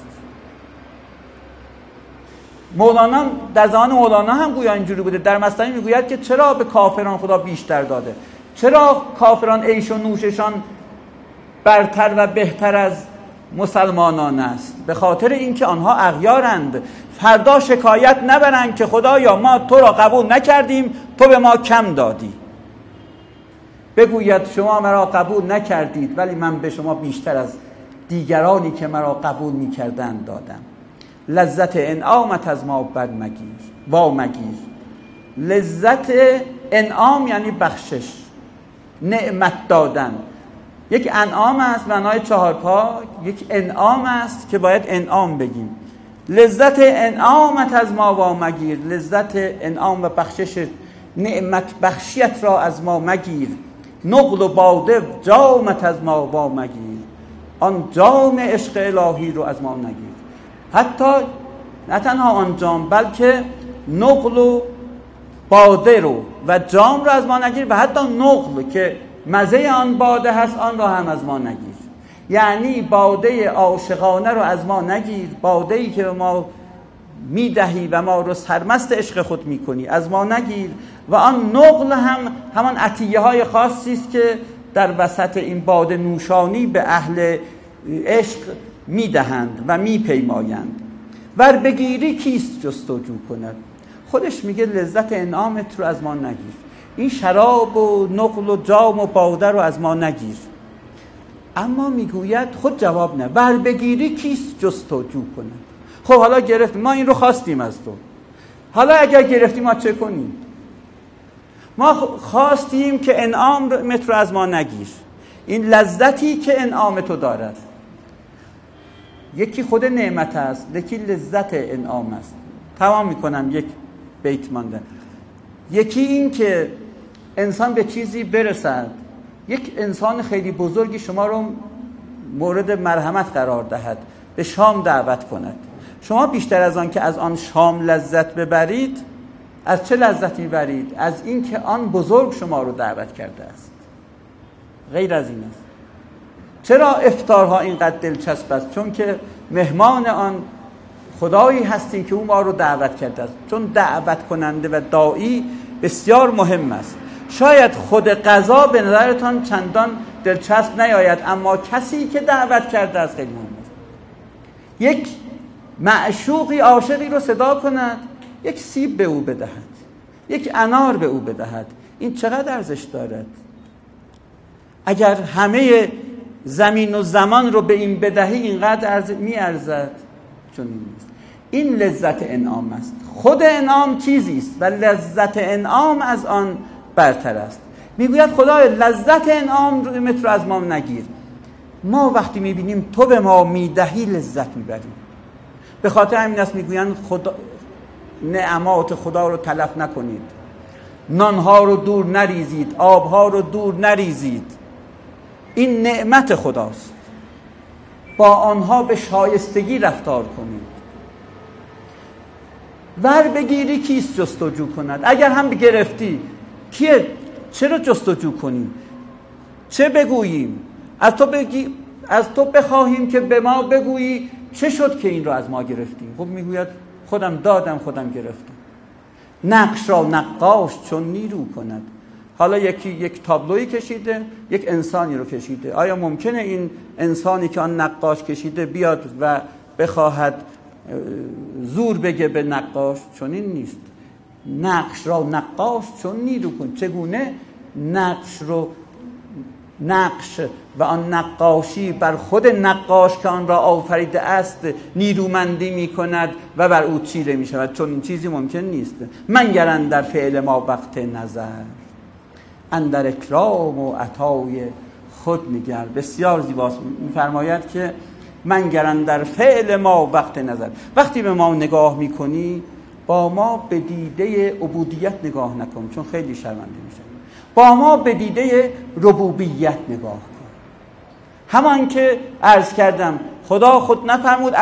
مولانا در زمان مولانا هم گویا اینجوری بوده. در مثنوی میگوید که چرا به کافران خدا بیشتر داده؟ چرا کافران عیش و نوششان برتر و بهتر از مسلمانان است؟ به خاطر اینکه آنها اغیارند، فردا شکایت نبرند که خدایا ما تو را قبول نکردیم، تو به ما کم دادی. بگوید شما مرا قبول نکردید ولی من به شما بیشتر از دیگرانی که مرا قبول میکردند دادم. لذت انعامت از ما بر مگیر، وا مگیر. لذت انعام یعنی بخشش، نعمت دادن. یک انعام است معنای چهارپا، یک انعام است که باید انعام بگیم. لذت انعامت از ما وا مگیر، لذت انعام و بخشش نعمت بخشیت را از ما مگیر. نقل و باده جامت از ما وا مگیر، آن جام عشق الهی رو از ما نگیر. حتی نه تنها آن جام، بلکه نقل و باده رو و جام رو از ما نگیر، و حتی نقل که مزه آن باده هست آن را هم از ما نگیر. یعنی باده عاشقانه رو از ما نگیر، باده‌ای که به ما میدهی و ما رو سرمست عشق خود میکنی از ما نگیر. و آن نقل هم همان عطیه های خاصی است که در وسط این باده نوشانی به اهل عشق میدهند و میپیمایند. ور بگیری کیست جستجو کند؟ خودش میگه لذت انعامت رو از ما نگیر، این شراب و نقل و جام و باده رو از ما نگیر. اما میگوید خود جواب نه، ور بگیری کیست جستجو کند؟ خب حالا گرفتیم، ما این رو خواستیم از تو، حالا اگر گرفتیم ما چه کنیم؟ ما خواستیم که انعامت رو از ما نگیر، این لذتی که انعام تو دارد. یکی خود نعمت است، یکی لذت انعام است. تمام میکنم، یک بیت مانده. یکی این که انسان به چیزی برسد، یک انسان خیلی بزرگی شما رو مورد مرحمت قرار دهد، به شام دعوت کند. شما بیشتر از آن که از آن شام لذت ببرید، از چه لذتی برید؟ از این که آن بزرگ شما رو دعوت کرده است. غیر از این است. چرا افطارها اینقدر دلچسب است؟ چون که مهمان آن خدایی هستیم که او ما رو دعوت کرده است. چون دعوت کننده و داعی بسیار مهم است. شاید خود غذا به نظرتان چندان دلچسب نیاید، اما کسی که دعوت کرده است خیلی مهم است. یک معشوقی عاشقی رو صدا کند، یک سیب به او بدهد، یک انار به او بدهد، این چقدر ارزش دارد؟ اگر همه زمین و زمان رو به این بدهی اینقدر میارزد؟ چون نیست. این لذت انعام است. خود انعام چیزی است و لذت انعام از آن برتر است. میگوید خدای لذت انعام رو از ما نگیر. ما وقتی میبینیم تو به ما میدهی لذت میبریم. به خاطر همین است میگویند خدا نعمات خدا رو تلف نکنید، نانها رو دور نریزید، آبها رو دور نریزید. این نعمت خداست، با آنها به شایستگی رفتار کنید. ور بگیری کیست جستجو کند؟ اگر هم گرفتی کیه؟ چرا جستجو کنیم؟ چه بگوییم؟ از تو بخواهیم که به ما بگویی چه شد که این را از ما گرفتیم؟ خب میگوید خودم دادم، خودم گرفتم. نقش را نقاش چون نیرو کند. حالا یک تابلویی کشیده، یک انسانی رو کشیده. آیا ممکنه این انسانی که آن نقاش کشیده بیاد و بخواهد زور بگه به نقاش؟ چون این نیست. نقش را نقاش چون نیرو کند. چگونه نقش و آن نقاشی بر خود نقاش که آن را آفریده است نیرومندی می کند و بر او چیره می شود؟ چون این چیزی ممکن نیست. منگر اندر فعل ما وقت نظر، اندر اکرام و عطای خود نگر. بسیار زیباست. می‌فرماید که منگر اندر فعل ما وقت نظر. وقتی به ما نگاه میکنی با ما به دیده عبودیت نگاه نکن، چون خیلی شرمنده میشه. با ما به دیده ربوبیت نگاه کن. همان که عرض کردم خدا خود نفرمود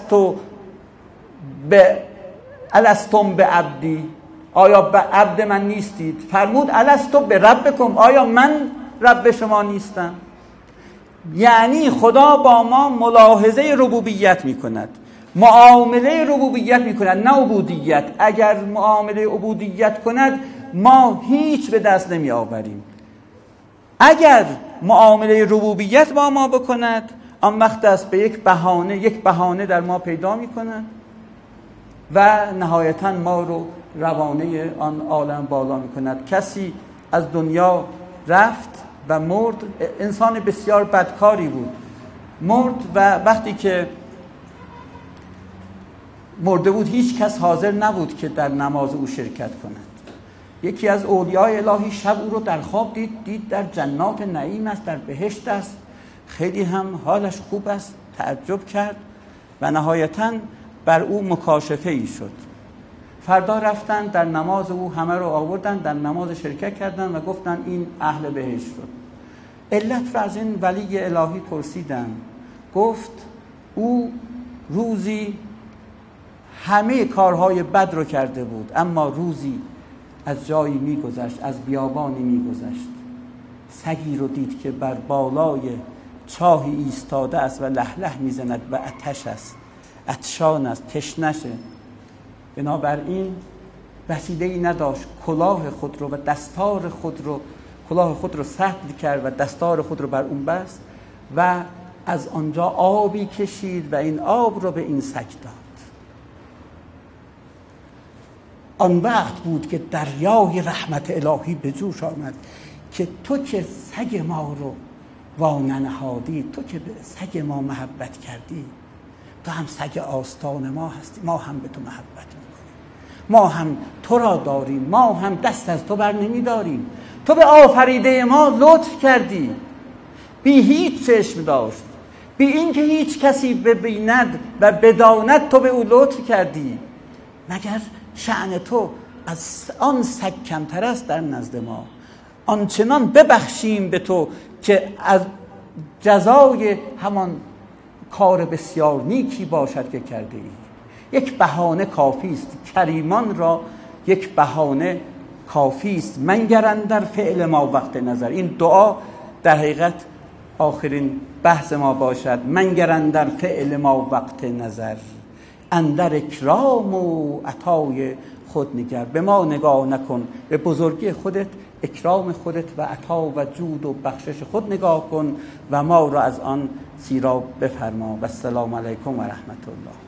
الستم به عبدی، آیا به عبد من نیستید؟ فرمود الستو به ربکم، آیا من رب شما نیستم؟ یعنی خدا با ما ملاحظه ربوبیت می کند، معامله ربوبیت می کند، نه عبودیت. اگر معامله عبودیت کند ما هیچ به دست نمی آوریم. اگر معامله ربوبیت با ما بکند آن وقت است به یک بهانه در ما پیدا می کند و نهایتا ما رو روانه آن عالم بالا می کند. کسی از دنیا رفت و مرد، انسان بسیار بدکاری بود، مرد و وقتی که مرده بود هیچ کس حاضر نبود که در نماز او شرکت کند. یکی از اولیای الهی شب او رو در خواب دید در جنات نعیم است، در بهشت است، خیلی هم حالش خوب است، تعجب کرد و نهایتاً بر او مکاشفه ای شد. فردا رفتن در نماز او همه رو آوردن، در نماز شرکت کردن و گفتن این اهل بهشت شد. علت را از این ولی الهی پرسیدن، گفت او روزی همه کارهای بد رو کرده بود، اما روزی از جایی میگذشت، از بیابانی میگذشت، سگی رو دید که بر بالای چاهی ایستاده است و لهله میزند و آتش است، عطشان است، تشنشه. بنابراین وسیله‌ای نداشت، کلاه خود رو سطل کرد و دستار خود رو بر اون بست و از آنجا آبی کشید و این آب رو به این سگ داد. آن وقت بود که دریای رحمت الهی به جوش آمد که تو که سگ ما رو واننهادی، تو که به سگ ما محبت کردی، تو هم سگ آستان ما هستی، ما هم به تو محبت میکنیم، ما هم تو را داریم، ما هم دست از تو بر نمی داریم. تو به آفریده ما لطف کردی، بی هیچ چشم داشت، بی این که هیچ کسی ببیند و بداند تو به او لطف کردی. مگر شأن تو از آن سگ کمتر است در نزد ما؟ آنچنان ببخشیم به تو که از جزای همان کار بسیار نیکی باشد که کرده ای. یک بهانه کافی است، کریمان را یک بهانه کافی است. منگر اندر فعل ما وقت نظر. این دعا در حقیقت آخرین بحث ما باشد. منگر اندر فعل ما وقت نظر، اندر اکرام و عطای خود نگر. به ما نگاه نکن، به بزرگی خودت، اکرام خودت و عطا و جود و بخشش خود نگاه کن و ما را از آن سیراب بفرما. و السلام علیکم و رحمت الله.